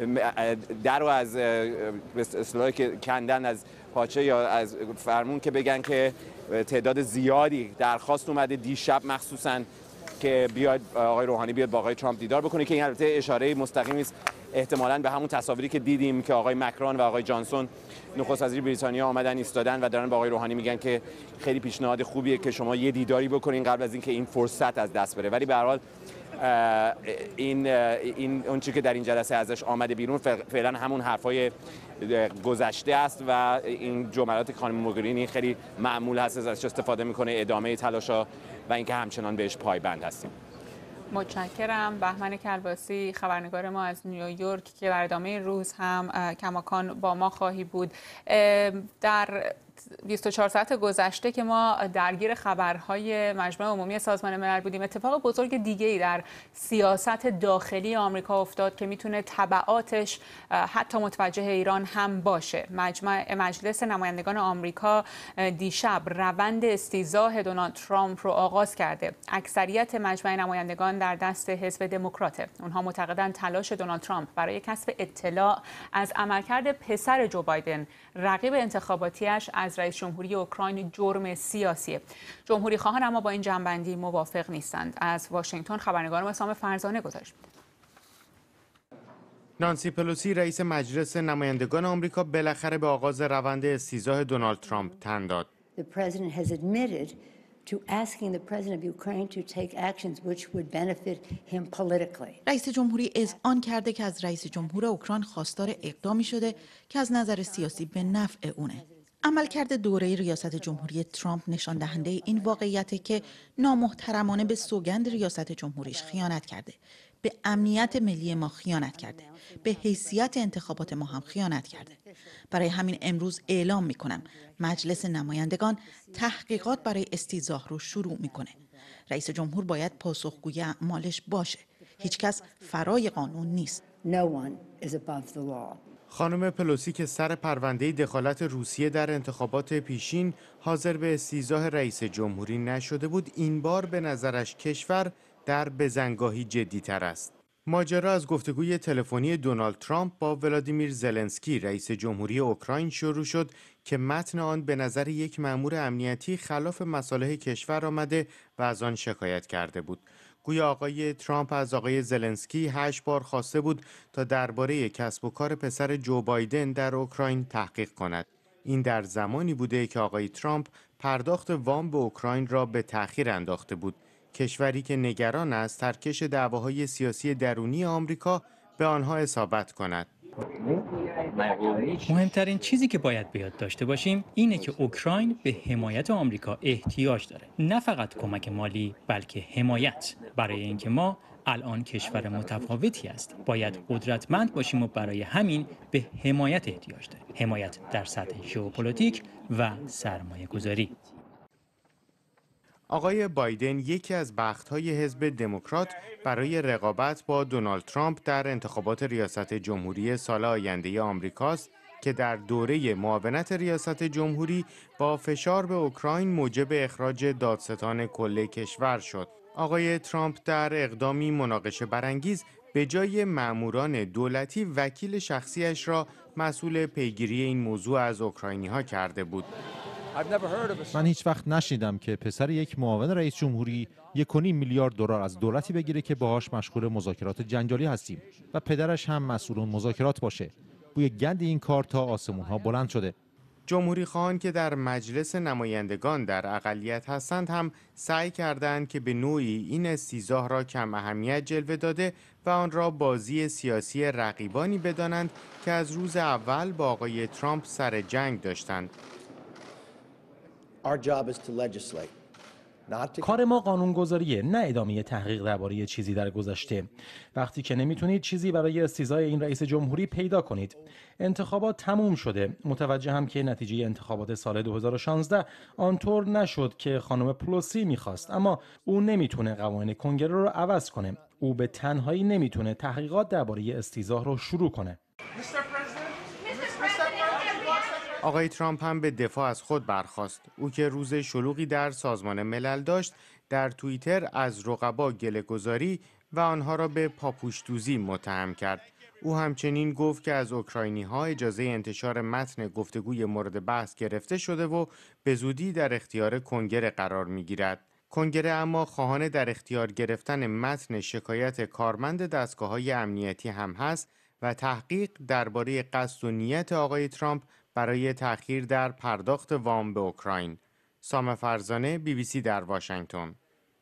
در رو از اصطلاحی که کندن از پاچه یا از فرمون که بگن که تعداد زیادی درخواست اومده دیشب مخصوصاً که بیاد آقای روحانی بیاد با آقای ترامپ دیدار بکنه که این البته اشاره مستقیمی است احتمالاً به همون تصاویری که دیدیم که آقای مکرون و آقای جانسون نخست وزیر بریتانیا آمدن ایستادن و دارن با آقای روحانی میگن که خیلی پیشنهاد خوبیه که شما یه دیداری بکنین قبل از اینکه این فرصت از دست بره. ولی به هر حال این این اون چیزی که در این جلسه ازش آمده بیرون فعلا همون حرفای گذشته است و این جملات خانم موگرینی خیلی معمول هست ازش استفاده میکنه، ادامه تلاشا و اینکه همچنان بهش پایبند هستیم. متشکرم. بهمن کلباسی خبرنگار ما از نیویورک که در ادامه روز هم کماکان با ما خواهی بود. در بیست و چهار ساعت گذشته که ما درگیر خبرهای مجمع عمومی سازمان ملل بودیم، اتفاق بزرگ دیگه‌ای در سیاست داخلی آمریکا افتاد که میتونه تبعاتش حتی متوجه ایران هم باشه. مجمع مجلس نمایندگان آمریکا دیشب روند استیضاح دونالد ترامپ رو آغاز کرده. اکثریت مجمع نمایندگان در دست حزب دموکراته. اونها معتقدند تلاش دونالد ترامپ برای کسب اطلاع از عملکرد پسر جو بایدن، رقیب انتخاباتیش، از رئیس جمهوری اوکراین جرم سیاسیه. جمهوری خواهان اما با این جنبندی موافق نیستند. از واشنگتن خبرنگار ما سام فرزانه گزارش میده. نانسی پلوسی رئیس مجلس نمایندگان آمریکا بالاخره به آغاز روند استیضاح دونالد ترامپ تن داد. The president has admitted to asking the president of Ukraine to take actions which would benefit him politically. رئیس جمهوری اذعان کرده که از رئیس جمهور اوکراین خواستار اقدامی شده که از نظر سیاسی به نفع اونه. عملکرد دوره ریاست جمهوری ترامپ نشان دهنده این واقعیته که نامحترمانه به سوگند ریاست جمهوریش خیانت کرده، به امنیت ملی ما خیانت کرده، به حیثیت انتخابات ما هم خیانت کرده. برای همین امروز اعلام میکنم مجلس نمایندگان تحقیقات برای استیضاح رو شروع میکنه. رئیس جمهور باید پاسخگوی اعمالش باشه. هیچ کس فرای قانون نیست. No one is above the law. خانم پلوسی که سر پرونده دخالت روسیه در انتخابات پیشین حاضر به استیضاح رئیس جمهوری نشده بود، این بار به نظرش کشور در بزنگاهی جدی‌تر است. ماجرا از گفتگوی تلفنی دونالد ترامپ با ولادیمیر زلنسکی رئیس جمهوری اوکراین شروع شد که متن آن به نظر یک مأمور امنیتی خلاف مصالح کشور آمده و از آن شکایت کرده بود. گویا آقای ترامپ از آقای زلنسکی هشت بار خواسته بود تا درباره کسب و کار پسر جو بایدن در اوکراین تحقیق کند. این در زمانی بوده که آقای ترامپ پرداخت وام به اوکراین را به تأخیر انداخته بود. کشوری که نگران است ترکش دعواهای سیاسی درونی آمریکا به آنها اصابت کند. مهمترین چیزی که باید به یاد داشته باشیم اینه که اوکراین به حمایت آمریکا احتیاج داره. نه فقط کمک مالی بلکه حمایت. برای اینکه ما الان کشور متفاوتی است، باید قدرتمند باشیم و برای همین به حمایت احتیاج داریم. حمایت در سطح ژئوپلیتیک و سرمایه گذاری. آقای بایدن یکی از بخت‌های حزب دموکرات برای رقابت با دونالد ترامپ در انتخابات ریاست جمهوری سال آینده آمریکاست که در دوره معاونت ریاست جمهوری با فشار به اوکراین موجب اخراج دادستان کل کشور شد. آقای ترامپ در اقدامی مناقشه برانگیز به جای ماموران دولتی وکیل شخصیش را مسئول پیگیری این موضوع از اوکراینی‌ها کرده بود. من هیچ وقت نشنیدم که پسر یک معاون رئیس جمهوری یک و نیم میلیارد دلار از دولتی بگیره که باهاش مشغول مذاکرات جنجالی هستیم و پدرش هم مسئول مذاکرات باشه. بوی گند این کار تا آسمون ها بلند شده. جمهوری خواهان که در مجلس نمایندگان در اقلیت هستند هم سعی کردند که به نوعی این استیضاح را کم اهمیت جلوه داده و آن را بازی سیاسی رقیبانی بدانند که از روز اول با آقای ترامپ سر جنگ داشتند. کار ما قانونگذاریه، نه ادامه تحقیق درباره چیزی در گذشته. وقتی که نمیتونید چیزی برای استیضاح این رئیس جمهوری پیدا کنید. انتخابات تموم شده. متوجه هم که نتیجه انتخابات سال دو هزار و شانزده آنطور نشد که خانم پلوسی میخواست، اما او نمیتونه قوانین کنگره رو عوض کنه. او به تنهایی نمیتونه تحقیقات درباره استیضاح رو شروع کنه. آقای ترامپ هم به دفاع از خود برخاست. او که روز شلوغی در سازمان ملل داشت، در توییتر از رقبا گله‌گذاری و آنها را به پاپوش‌دوزی متهم کرد. او همچنین گفت که از اوکراینی‌ها اجازه انتشار متن گفتگوی مورد بحث گرفته شده و به زودی در اختیار کنگره قرار می‌گیرد. کنگره اما خواهان در اختیار گرفتن متن شکایت کارمند دستگاه‌های امنیتی هم هست و تحقیق درباره قصد و نیت آقای ترامپ برای تأخیر در پرداخت وام به اوکراین. سام فرزانه، بی بی سی در واشنگتن.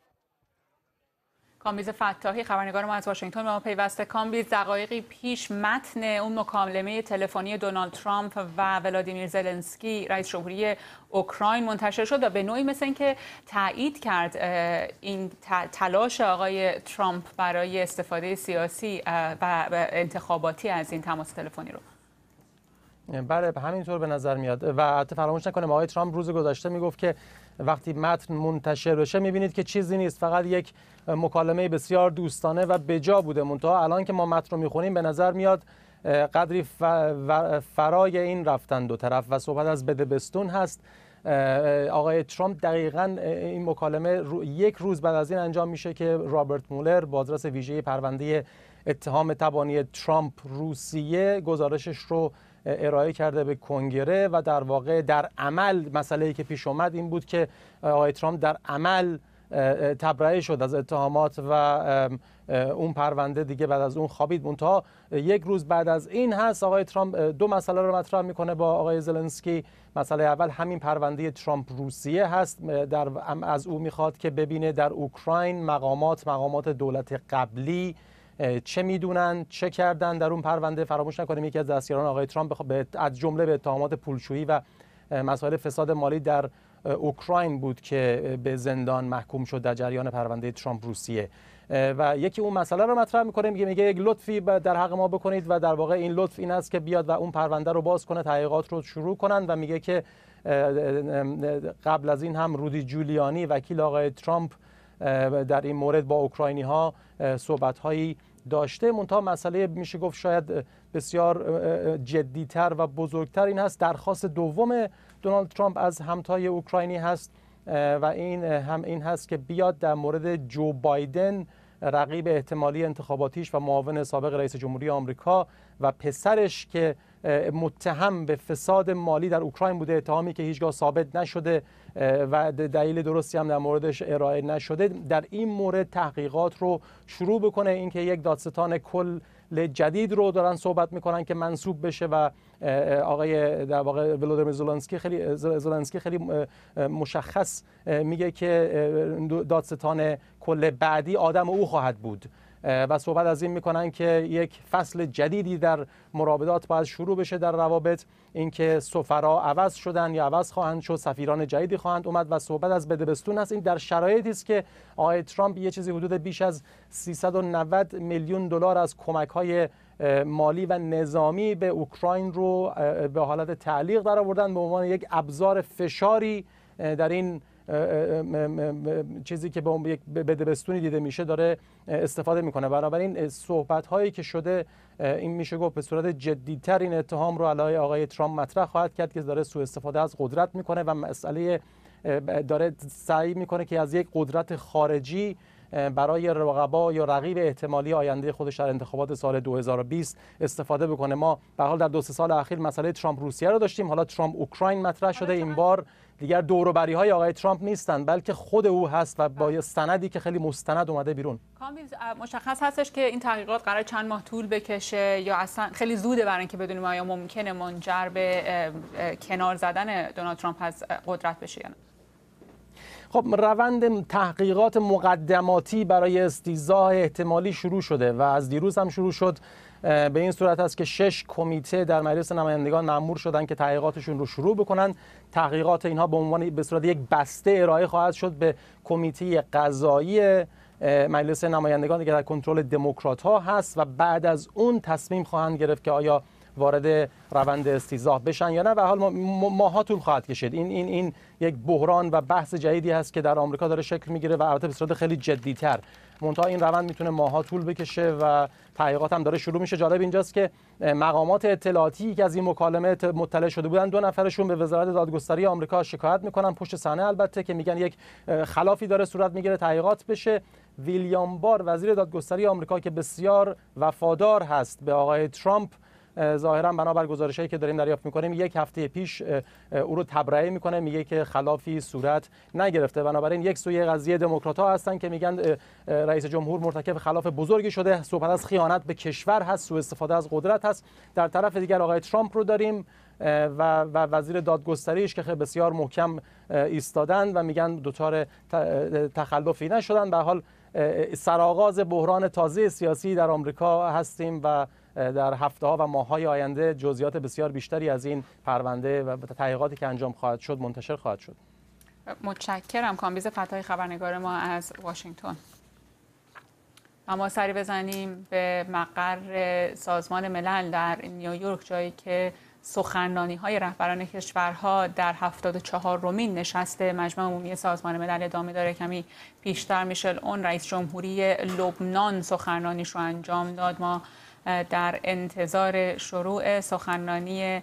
کامبیز فتاحی خبرنگار ما از واشنگتن به ما پیوسته. کامبیز، دقایقی پیش متن اون مکالمه تلفنی دونالد ترامپ و ولادیمیر زلنسکی رئیس جمهوری اوکراین منتشر شد و به نوعی مثل اینکه تایید کرد این تلاش آقای ترامپ برای استفاده سیاسی و انتخاباتی از این تماس تلفنی رو. بله، همینطور به نظر میاد و حتی فراموش نکنیم آقای ترامپ روز گذشته میگفت که وقتی متن منتشر بشه میبینید که چیزی نیست، فقط یک مکالمه بسیار دوستانه و بجا بوده. منتها الان که ما متن رو میخونیم به نظر میاد قدری فرای این رفتن دو طرف و صحبت از بدبستون هست. آقای ترامپ دقیقاً این مکالمه یک روز بعد از این انجام میشه که رابرت مولر، بازرس ویژه پرونده اتهام تبانی ترامپ روسیه، گزارشش رو ارائه کرده به کنگره و در واقع در عمل مسئله‌ای که پیش اومد این بود که آقای ترامپ در عمل تبرئه شد از اتهامات و اون پرونده دیگه بعد از اون خوابید. منتها یک روز بعد از این هست آقای ترامپ دو مسئله رو مطرح میکنه با آقای زلنسکی. مسئله اول همین پرونده ترامپ روسیه هست. در از او میخواد که ببینه در اوکراین مقامات مقامات دولت قبلی چه میدونن، چه کردن در اون پرونده. فراموش نکنیم یکی از دستیاران آقای ترامپ از جمله به اتهامات پولشویی و مسائل فساد مالی در اوکراین بود که به زندان محکوم شد در جریان پرونده ترامپ روسیه. و یکی اون مسئله رو مطرح میکنه، میگه میگه یک لطفی در حق ما بکنید و در واقع این لطف این است که بیاد و اون پرونده رو باز کنه، تحقیقات رو شروع کنن. و میگه که قبل از این هم رودی جولیانی وکیل آقای ترامپ در این مورد با اوکراینی ها صحبت هایی داشته. منتها مسئله میشه گفت شاید بسیار جدیتر و بزرگتر این هست، درخواست دوم دونالد ترامپ از همتای اوکراینی هست و این هم این هست که بیاد در مورد جو بایدن رقیب احتمالی انتخاباتیش و معاون سابق رئیس جمهوری آمریکا و پسرش که متهم به فساد مالی در اوکراین بوده، اتهامی که هیچگاه ثابت نشده و دلیل درستی هم در موردش ارائه نشده، در این مورد تحقیقات رو شروع بکنه. اینکه یک دادستان کل جدید رو دارن صحبت میکنن که منصوب بشه و آقای در واقع ولودیمیر زلنسکی خیلی زلنسکی خیلی مشخص میگه که دادستان کل بعدی آدم او خواهد بود و صحبت از این میکنن که یک فصل جدیدی در مرابطات باید شروع بشه در روابط. اینکه سفرا عوض شدن یا عوض خواهند شد، سفیران جدیدی خواهند اومد و صحبت از بدبستون است. این در شرایطی است که آقای ترامپ یه چیزی حدود بیش از سیصد و نود میلیون دلار از کمک‌های مالی و نظامی به اوکراین رو به حالت تعلیق در آوردن به عنوان یک ابزار فشاری در این چیزی که به یک بدبستونی دیده میشه داره استفاده میکنه. بنابراین صحبت هایی که شده این میشه گفت به صورت جدیتر این اتهام رو علیه آقای ترامپ مطرح خواهد کرد که داره سوء استفاده از قدرت میکنه و مسئله داره سعی میکنه که از یک قدرت خارجی برای رقبا یا رقیب احتمالی آینده خودش در انتخابات سال دو هزار و بیست استفاده بکنه. ما به حال در دو سه سال اخیر مسئله ترامپ روسیه رو داشتیم، حالا ترامپ اوکراین مطرح شده. این بار دیگر دور و بری های آقای ترامپ نیستن بلکه خود او هست و با سندی که خیلی مستند اومده بیرون. کامل مشخص هستش که این تحقیقات قرار چند ماه طول بکشه یا اصلا خیلی زوده برای اینکه بدونیم آیا ممکنه منجر به کنار زدن دونالد ترامپ از قدرت بشه یا نه؟ خب روند تحقیقات مقدماتی برای استیضاح احتمالی شروع شده و از دیروز هم شروع شد. به این صورت است که شش کمیته در مجلس نمایندگان مأمور شدن که تحقیقاتشون رو شروع بکنن. تحقیقات اینها به عنوان به صورت یک بسته ارائه خواهد شد به کمیته قضایی مجلس نمایندگان که در کنترل دموکرات‌ها هست و بعد از اون تصمیم خواهند گرفت که آیا وارد روند استیضاح بشن یا نه. و حال ماها طول خواهد کشید. این این این یک بحران و بحث جدیدی هست که در آمریکا داره شکل میگیره و البته به صورت خیلی جدی‌تر. منتها این روند میتونه ماها طول بکشه و تحقیقات هم داره شروع میشه. جالب اینجاست که مقامات اطلاعاتی که از این مکالمه مطلع شده بودن دو نفرشون به وزارت دادگستری آمریکا شکایت میکنن، پشت صحنه البته، که میگن یک خلافی داره صورت میگیره، تحقیقات بشه. ویلیام بار وزیر دادگستری آمریکا که بسیار وفادار هست به آقای ترامپ، ظاهرا بنابر گزارشایی که داریم دریافت میکنیم یک هفته پیش او رو تبرئه میکنه، میگه که خلافی صورت نگرفته. بنابراین یک سوی قضیه دموکرات‌ها هستن که میگن رئیس جمهور مرتکب خلاف بزرگی شده، صحبت از خیانت به کشور هست، سوء استفاده از قدرت هست. در طرف دیگر آقای ترامپ رو داریم و و وزیر دادگستریش که بسیار محکم ایستادن و میگن دوچار تخلفی نشدن. به حال سرآغاز بحران تازه سیاسی در آمریکا هستیم و در هفته‌ها و ماه‌های آینده جزئیات بسیار بیشتری از این پرونده و تحقیقاتی که انجام خواهد شد منتشر خواهد شد. متشکرم. کامبیز فتاحی خبرنگار ما از واشنگتن. اما سری بزنیم به مقر سازمان ملل در نیویورک، جایی که سخنرانی‌های رهبران کشورها در هفتاد و چهارمین نشست مجمع عمومی سازمان ملل ادامه داره. کمی پیشتر میشل اون رئیس جمهوری لبنان سخنرانیش رو انجام داد. ما در انتظار شروع سخنرانی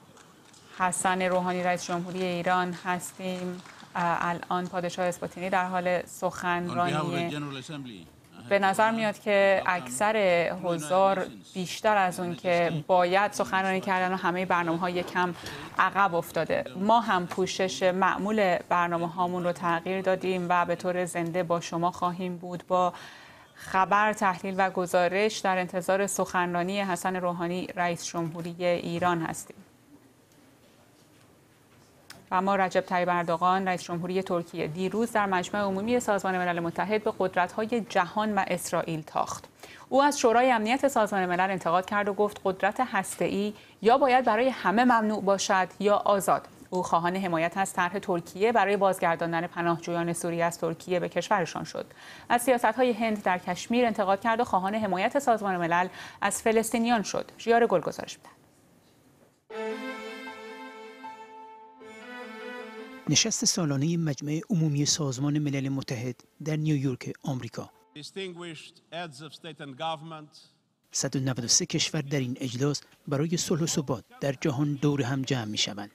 حسن روحانی رئیس جمهوری ایران هستیم. الان پادشاه اسواتینی در حال سخنرانی به نظر میاد که اکثر حضار بیشتر از اون که باید سخنرانی کردن و همه برنامه‌ها یکم عقب افتاده. ما هم پوشش معمول برنامه هامون رو تغییر دادیم و به طور زنده با شما خواهیم بود. با خبر، تحلیل و گزارش در انتظار سخنرانی حسن روحانی رئیس جمهوری ایران هستیم. و اما رجب طیب اردوغان رئیس جمهوری ترکیه دیروز در مجمع عمومی سازمان ملل متحد به قدرت‌های جهان و اسرائیل تاخت. او از شورای امنیت سازمان ملل انتقاد کرد و گفت قدرت هسته‌ای یا باید برای همه ممنوع باشد یا آزاد. او خواهان حمایت از طرح ترکیه برای بازگرداندن پناهجویان سوریه از ترکیه به کشورشان شد. از سیاست‌های هند در کشمیر انتقاد کرد و خواهان حمایت سازمان ملل از فلسطینیان شد. ژیار گل گزارش می‌دهد. نشست سالانه مجمع عمومی سازمان ملل متحد در نیویورک، آمریکا. صد و نود و سه کشور در این اجلاس برای صلح و ثبات در جهان دور هم جمع می‌شوند.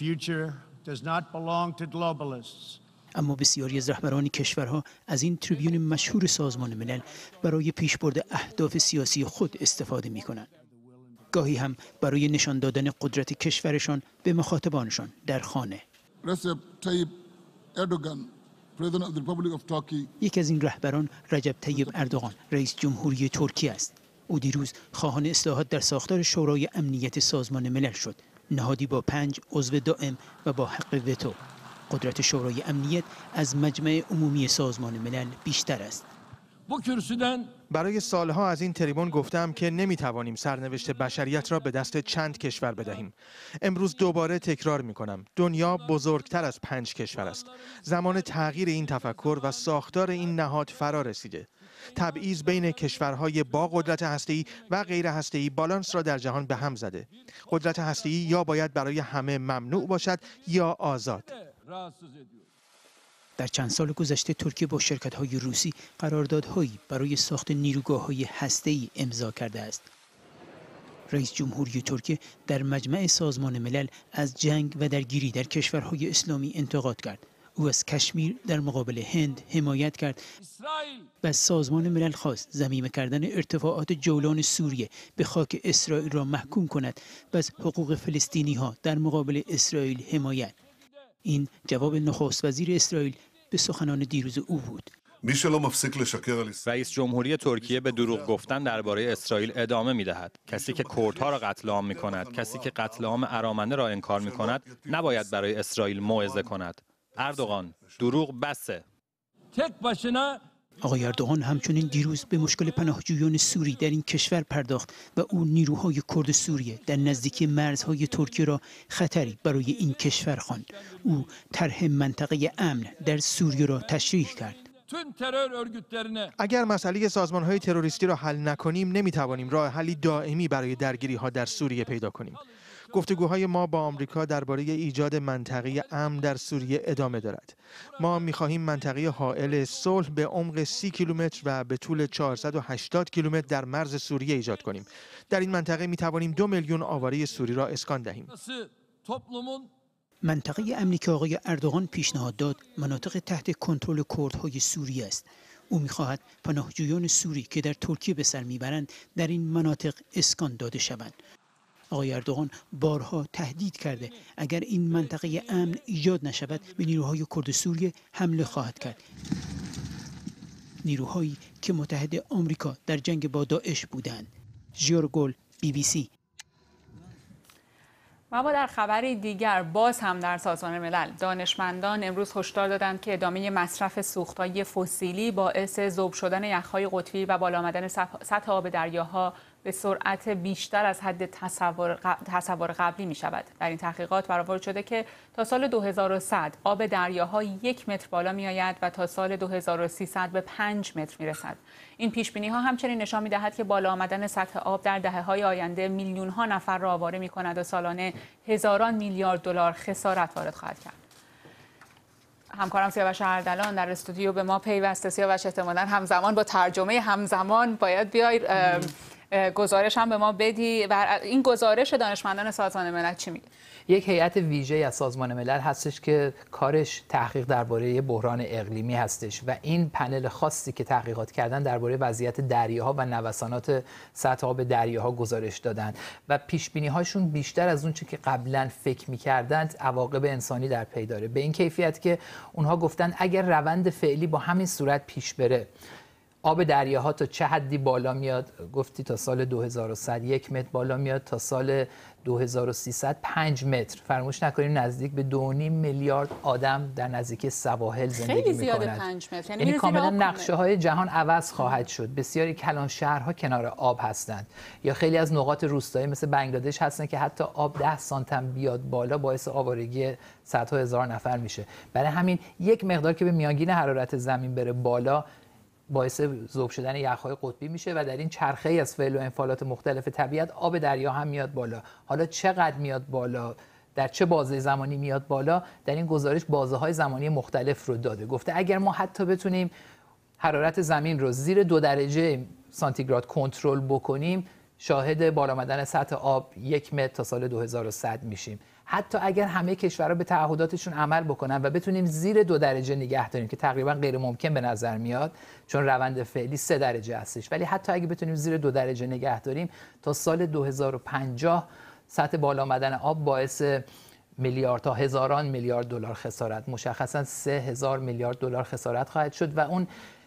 اما بسیاری از رهبران کشورها از این تریبیون مشهور سازمان ملل برای پیشبرد اهداف سیاسی خود استفاده می‌کنند. گاهی هم برای نشان دادن قدرت کشورشان به مخاطبانشان در خانه. رجب طیب اردوغان President of the Republic of Turkey. یک از این رهبران رجب طیب اردوغان رئیس جمهوری ترکیه است. او دیروز خواهان اصلاحات در ساختار شورای امنیت سازمان ملل شد، نهادی با پنج عضو دائم و با حق وتو. قدرت شورای امنیت از مجمع عمومی سازمان ملل بیشتر است. برای سالها از این تریبون گفتم که نمیتوانیم سرنوشت بشریت را به دست چند کشور بدهیم. امروز دوباره تکرار میکنم، دنیا بزرگتر از پنج کشور است. زمان تغییر این تفکر و ساختار این نهاد فرا رسیده. تبعیض بین کشورهای با قدرت هسته‌ای و غیر هسته‌ای بالانس را در جهان به هم زده. قدرت هسته‌ای یا باید برای همه ممنوع باشد یا آزاد. در چند سال گذشته ترکیه با شرکت‌های روسی قراردادهایی برای ساخت نیروگاه‌های هسته‌ای امضا کرده است. رئیس جمهوری ترکیه در مجمع سازمان ملل از جنگ و درگیری در کشورهای اسلامی انتقاد کرد. او از کشمیر در مقابل هند حمایت کرد و از سازمان ملل خواست ضمیمه کردن ارتفاعات جولان سوریه به خاک اسرائیل را محکوم کند و از حقوق فلسطینی‌ها در مقابل اسرائیل حمایت. این جواب نخست وزیر اسرائیل به سخنان دیروز او بود. رئیس جمهوری ترکیه به دروغ گفتن درباره اسرائیل ادامه می‌دهد. کسی که کردها را قتل عام می‌کند، کسی که قتل عام ارامنه را انکار می‌کند، نباید برای اسرائیل موعظه کند. اردوغان، دروغ بسه. آقای اردوغان همچنین دیروز به مشکل پناهجویان سوری در این کشور پرداخت و او نیروهای کرد سوریه در نزدیکی مرزهای ترکیه را خطری برای این کشور خواند. او طرح منطقه امن در سوریه را تشریح کرد. اگر مسئله سازمان‌های تروریستی را حل نکنیم، نمی‌توانیم راه حلی دائمی برای درگیری‌ها در سوریه پیدا کنیم. گفتگوهای ما با آمریکا درباره ایجاد منطقه امن در سوریه ادامه دارد. ما می‌خواهیم منطقه حائل صلح به عمق سی کیلومتر و به طول چهارصد و هشتاد کیلومتر در مرز سوریه ایجاد کنیم. در این منطقه می‌توانیم دو میلیون آواره سوری را اسکان دهیم. منطقه امنی که آقای اردوغان پیشنهاد داد مناطق تحت کنترل کردهای سوریه است. او می‌خواهد پناهجویان سوری که در ترکیه به سر میبرند در این مناطق اسکان داده شوند. آقای اردوغان بارها تهدید کرده اگر این منطقه امن ایجاد نشود به نیروهای کرد سوریه حمله خواهد کرد. نیروهایی که متحد آمریکا در جنگ با داعش بودند. ژیار گل، بی بی سی. و اما در خبری دیگر باز هم در سازمان ملل دانشمندان امروز هشدار دادند که ادامه مصرف سوختهای فسیلی باعث ذوب شدن یخ‌های قطبی و بالا آمدن سطح آب دریاها به سرعت بیشتر از حد تصور, تصور قبلی می شود. در این تحقیقات برآورد شده که تا سال دو هزار و صد آب دریاها یک متر بالا می آید و تا سال دو هزار و سیصد به پنج متر می رسد. این پیش بینی ها همچنین نشان می دهد که بالا آمدن سطح آب در دهه های آینده میلیون ها نفر را آواره می کند و سالانه هزاران میلیارد دلار خسارت وارد خواهد کرد. همکارم سیاوش اردلان در استودیو به ما پیوسته. سیاوش احتمالاً همزمان با ترجمه همزمان باید بیاید گزارش هم به ما بدی و این گزارش دانشمندان سازمان ملل چی میگه؟ یک هیئت ویژه از سازمان ملل هستش که کارش تحقیق درباره بحران اقلیمی هستش و این پنل خاصی که تحقیقات کردن درباره وضعیت دریاها و نوسانات سطح آب دریاها گزارش دادن و پیش بینی هاشون بیشتر از اون چیزی که قبلا فکر می‌کردند عواقب انسانی در پی داره، به این کیفیت که اونها گفتن اگر روند فعلی با همین صورت پیش بره آب دریاها تا چه حدی بالا میاد؟ گفتی تا سال دو هزار و صد یک متر بالا میاد، تا سال دو هزار و سیصد پنج متر. فراموش نکنیم نزدیک به دو و نیم میلیارد آدم در نزدیکی سواحل زندگی میکنند. خیلی زیاده پنج متر. یعنی, یعنی کاملا نقشه های جهان عوض خواهد شد. بسیاری کلان شهرها کنار آب هستند یا خیلی از نقاط روستایی مثل بنگلادش هستن که حتی آب ده سانتیم بیاد بالا باعث آوارگی صدها هزار نفر میشه. برای همین یک مقدار که به میانگین حرارت زمین بره بالا باعث ذوب شدن یخ‌های قطبی میشه و در این چرخه ای از فعل و انفعالات مختلف طبیعت آب دریا هم میاد بالا. حالا چقدر میاد بالا، در چه بازه زمانی میاد بالا، در این گزارش بازه‌های زمانی مختلف رو داده. گفته اگر ما حتی بتونیم حرارت زمین رو زیر دو درجه سانتیگراد کنترل بکنیم، شاهد بالا آمدن سطح آب یک متر تا سال دو هزار و صد میشیم. حتی اگر همه کشورها به تعهداتشون عمل بکنن و بتونیم زیر دو درجه نگه داریم که تقریبا غیر ممکن به نظر میاد چون روند فعلی سه درجه هستش، ولی حتی اگه بتونیم زیر دو درجه نگه داریم تا سال دو هزار و پنجاه سطح بالا آمدن آب باعث میلیارد تا هزاران میلیارد دلار خسارت، مشخصا سه هزار میلیارد دلار خسارت خواهد شد و اون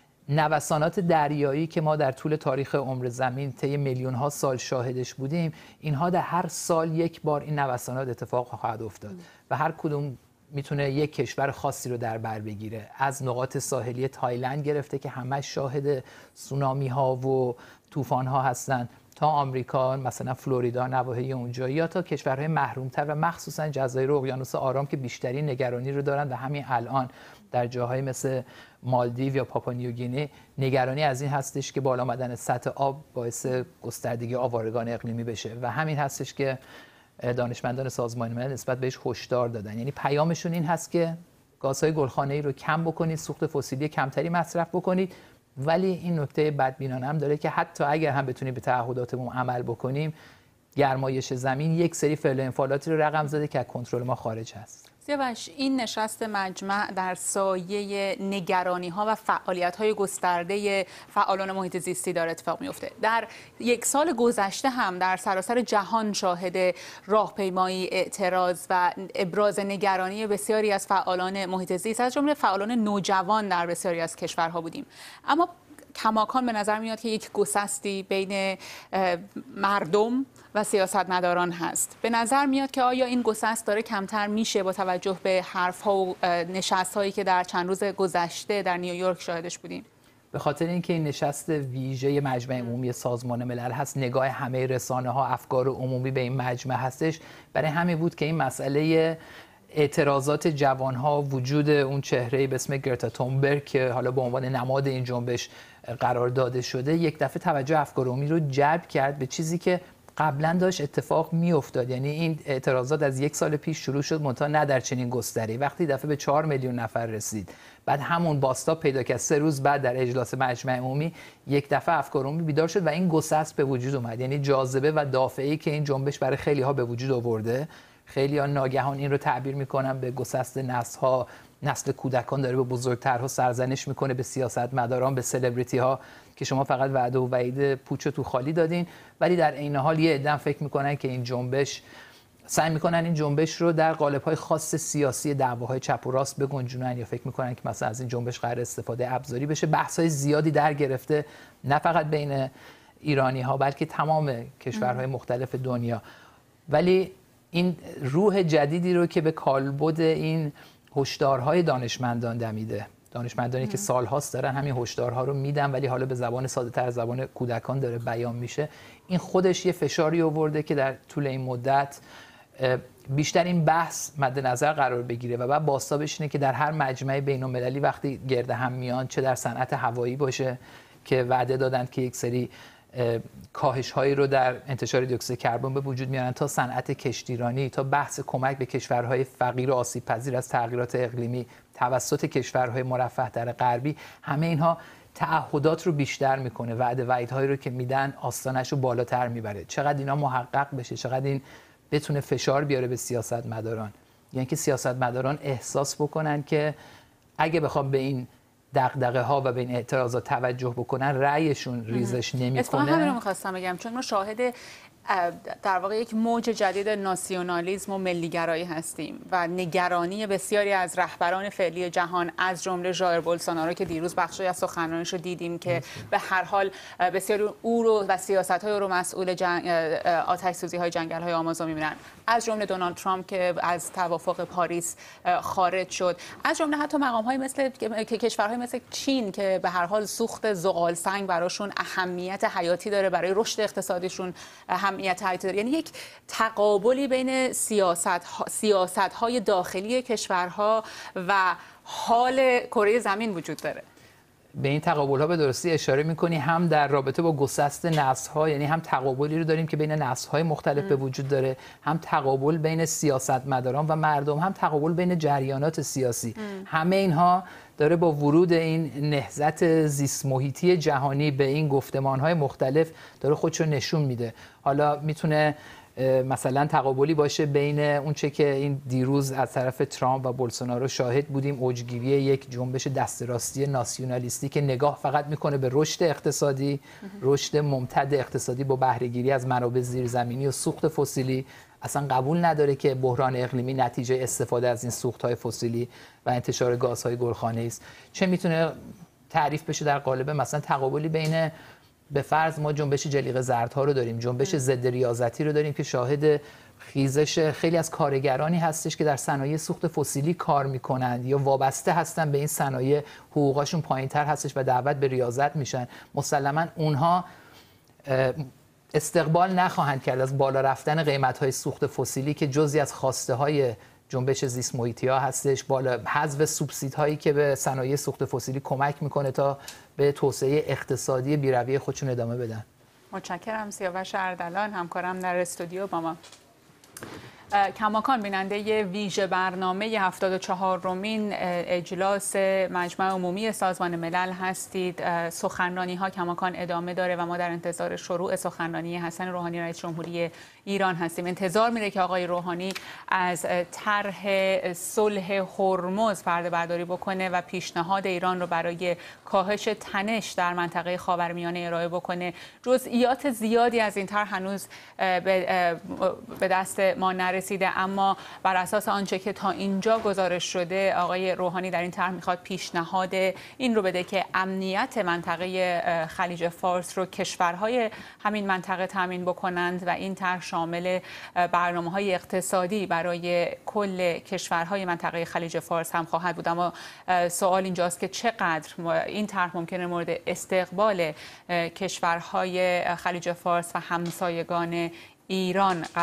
نوسانات دریایی که ما در طول تاریخ عمر زمین طی میلیون ها سال شاهدش بودیم، اینها در هر سال یک بار این نوسانات اتفاق خواهد افتاد و هر کدوم میتونه یک کشور خاصی رو در بر بگیره، از نقاط ساحلی تایلند گرفته که همه شاهد سونامی ها و طوفان ها هستن تا آمریکا، مثلا فلوریدا نواحی اونجا، یا تا کشورهای محرومتر و مخصوصا جزایر اقیانوس آرام که بیشترین نگرانی رو دارن و همین الان در جاهای مثل مالدیو یا پاپانیوگینی نگرانی از این هستش که بالا آمدن سطح آب باعث گستردگی آوارگان اقلیمی بشه و همین هستش که دانشمندان سازمان ملل نسبت بهش هشدار دادن. یعنی پیامشون این هست که گازهای گلخانه‌ای رو کم بکنید، سوخت فسیلی کمتری مصرف بکنید، ولی این نکته بدبینانه هم داره که حتی اگر هم بتونیم به تعهداتمون عمل بکنیم، گرمایش زمین یک سری فعل و انفعالاتی رو رقم زده که از کنترل ما خارج هست. سیاوش، این نشست مجمع در سایه نگرانی ها و فعالیت های گسترده فعالان محیط زیستی داره اتفاق میفته. در یک سال گذشته هم در سراسر جهان شاهد راهپیمایی، اعتراض و ابراز نگرانی بسیاری از فعالان محیط زیست از جمله فعالان نوجوان در بسیاری از کشورها بودیم. اما کماکان به نظر میاد که یک گسستی بین مردم و سیاستمداران هست. به نظر میاد که آیا این گسست داره کمتر میشه با توجه به حرف‌ها و نشست‌هایی که در چند روز گذشته در نیویورک شاهدش بودیم؟ به خاطر اینکه این نشست ویژه مجمع عمومی سازمان ملل هست، نگاه همه رسانه‌ها، افکار عمومی به این مجمع هستش، برای همین بود که این مسئله اعتراضات جوانها، وجود اون چهره‌ای به اسم گرتا تونبرگ که حالا به عنوان نماد این جنبش قرار داده شده، یک دفعه توجه افکار عمومی رو جلب کرد به چیزی که قبلا داشت اتفاق میافتاد. یعنی این اعتراضات از یک سال پیش شروع شد، منتها نه در چنین گستری. وقتی دفعه به چهار میلیون نفر رسید، بعد همون بازتاب پیدا کرد، سه روز بعد در اجلاس مجمع عمومی یک دفعه افکار عمومی بیدار شد و این گسست به وجود اومد. یعنی جاذبه و دافعه‌ای که این جنبش برای خیلی ها به وجود آورده، خیلی ها ناگهان این رو تعبیر میکنن به گسست نسل‌ها، نسل کودکان داره به بزرگترها سرزنش میکنه، به سیاستمداران، به سلبریتی ها که شما فقط وعده و وعید پوچ تو خالی دادین، ولی در عین حال یه عده فکر میکنن که این جنبش سعی میکنن این جنبش رو در قالب‌های خاص سیاسی دعواهای چپ و راست بگنجونن، یا فکر میکنن که مثلا از این جنبش قرار استفاده ابزاری بشه. بحث‌های زیادی در گرفته، نه فقط بین ایرانی‌ها بلکه تمام کشورهای مختلف دنیا. ولی این روح جدیدی رو که به کالبد این هشدارهای دانشمندان دمیده، دانشمندانی که سال‌هاست دارن همین هشدارها رو میدن ولی حالا به زبان ساده‌تر، زبان کودکان داره بیان میشه، این خودش یه فشاری آورده که در طول این مدت بیشتر این بحث مد نظر قرار بگیره و بعد بازتابش اینه که در هر مجمع بین‌المللی وقتی گرد هم میان، چه در صنعت هوایی باشه که وعده دادن که یک سری کاهش هایی رو در انتشار دی اکسید کربن به وجود میارن، تا صنعت کشتیرانی، تا بحث کمک به کشورهای فقیر و آسیب پذیر از تغییرات اقلیمی توسط کشورهای مرفه تر غربی، همه اینها تعهدات رو بیشتر میکنه، وعده وعیدهایی رو که میدن آستانش رو بالاتر میبره. چقدر اینا محقق بشه، چقدر این بتونه فشار بیاره به سیاستمداران، یعنی که سیاستمداران احساس بکنن که اگه بخوام به این دغدغه ها و به این اعتراضات توجه بکنن رأیشون ریزش نمیکنه. اتفاقا همین رو میخواستم بگم، چون ما شاهد در واقع یک موج جدید ناسیونالیسم و ملیگرایی هستیم و نگرانی بسیاری از رهبران فعلی جهان از جمله ژائر بولسونارو که دیروز بخشی از سخنرانیش رو دیدیم که به هر حال بسیاری او رو و سیاست‌های او رو مسئول جنگ آتش‌سوزی‌های جنگل‌های آمازون می‌بینن، از جمله دونالد ترامپ که از توافق پاریس خارج شد، از جمله حتی مقام‌های مثل که کشورهای مثل چین که به هر حال سوخت زغال سنگ براشون اهمیت حیاتی داره، برای رشد اقتصادیشون اهمیت حیاتی داره. یعنی یک تقابلی بین سیاست سیاست‌های داخلی کشورها و حال کره زمین وجود داره. به این تقابل ها به درستی اشاره میکنی، هم در رابطه با گسست نسل ها، یعنی هم تقابلی رو داریم که بین نسل های مختلف به وجود داره، هم تقابل بین سیاستمداران و مردم، هم تقابل بین جریانات سیاسی. ام. همه اینها داره با ورود این نهضت زیست محیطی جهانی به این گفتمان های مختلف داره خودشو نشون میده. حالا میتونه مثلا تقابلی باشه بین اون چه که این دیروز از طرف ترامپ و بولسونارو شاهد بودیم، اوجگیری یک جنبش دست راستی ناسیونالیستی که نگاه فقط میکنه به رشد اقتصادی، رشد ممتد اقتصادی با بهره‌گیری از منابع زیرزمینی و سوخت فسیلی، اصلا قبول نداره که بحران اقلیمی نتیجه استفاده از این سوخت‌های فسیلی و انتشار گازهای گلخانه‌ای است. چه میتونه تعریف بشه در قالب مثلا تقابلی بین به فرض ما جنبش جلیقه زردها رو داریم، جنبش ضد ریاضتی رو داریم که شاهد خیزش خیلی از کارگرانی هستش که در صنایع سوخت فسیلی کار میکنند یا وابسته هستن به این صنایع، حقوقاشون پایینتر هستش و دعوت به ریاضت میشن. مسلما اونها استقبال نخواهند کرد از بالا رفتن قیمت‌های سوخت فسیلی که جزئی از خواسته‌های جنبش زیست محیطی‌ها هستش، بالا حذف سوبسیدهایی که به صنایع سوخت فسیلی کمک میکنه تا به توسعه اقتصادی بی‌رویه خودشون ادامه بدن. متشکرم. سیاوش اردلان همکارم در استودیو با ما. کماکان بیننده ویژه برنامه هفتاد و چهارمین اجلاس مجمع عمومی سازمان ملل هستید. سخنرانی ها کماکان ادامه داره و ما در انتظار شروع سخنرانی حسن روحانی رئیس جمهوری ایران هستیم. انتظار میره که آقای روحانی از طرح صلح هرمز پرده برداری بکنه و پیشنهاد ایران رو برای کاهش تنش در منطقه خاورمیانه ارائه بکنه. جزئیات زیادی از این طرح هنوز به دست ما نرسیده، اما بر اساس آنچه که تا اینجا گزارش شده آقای روحانی در این طرح میخواد پیشنهاد این رو بده که امنیت منطقه خلیج فارس رو کشورهای همین منطقه تامین بکنند و این طرح شامل برنامه‌های اقتصادی برای کل کشورهای منطقه خلیج فارس هم خواهد بود. اما سوال اینجاست که چقدر این طرح ممکنه مورد استقبال کشورهای خلیج فارس و همسایگان ایران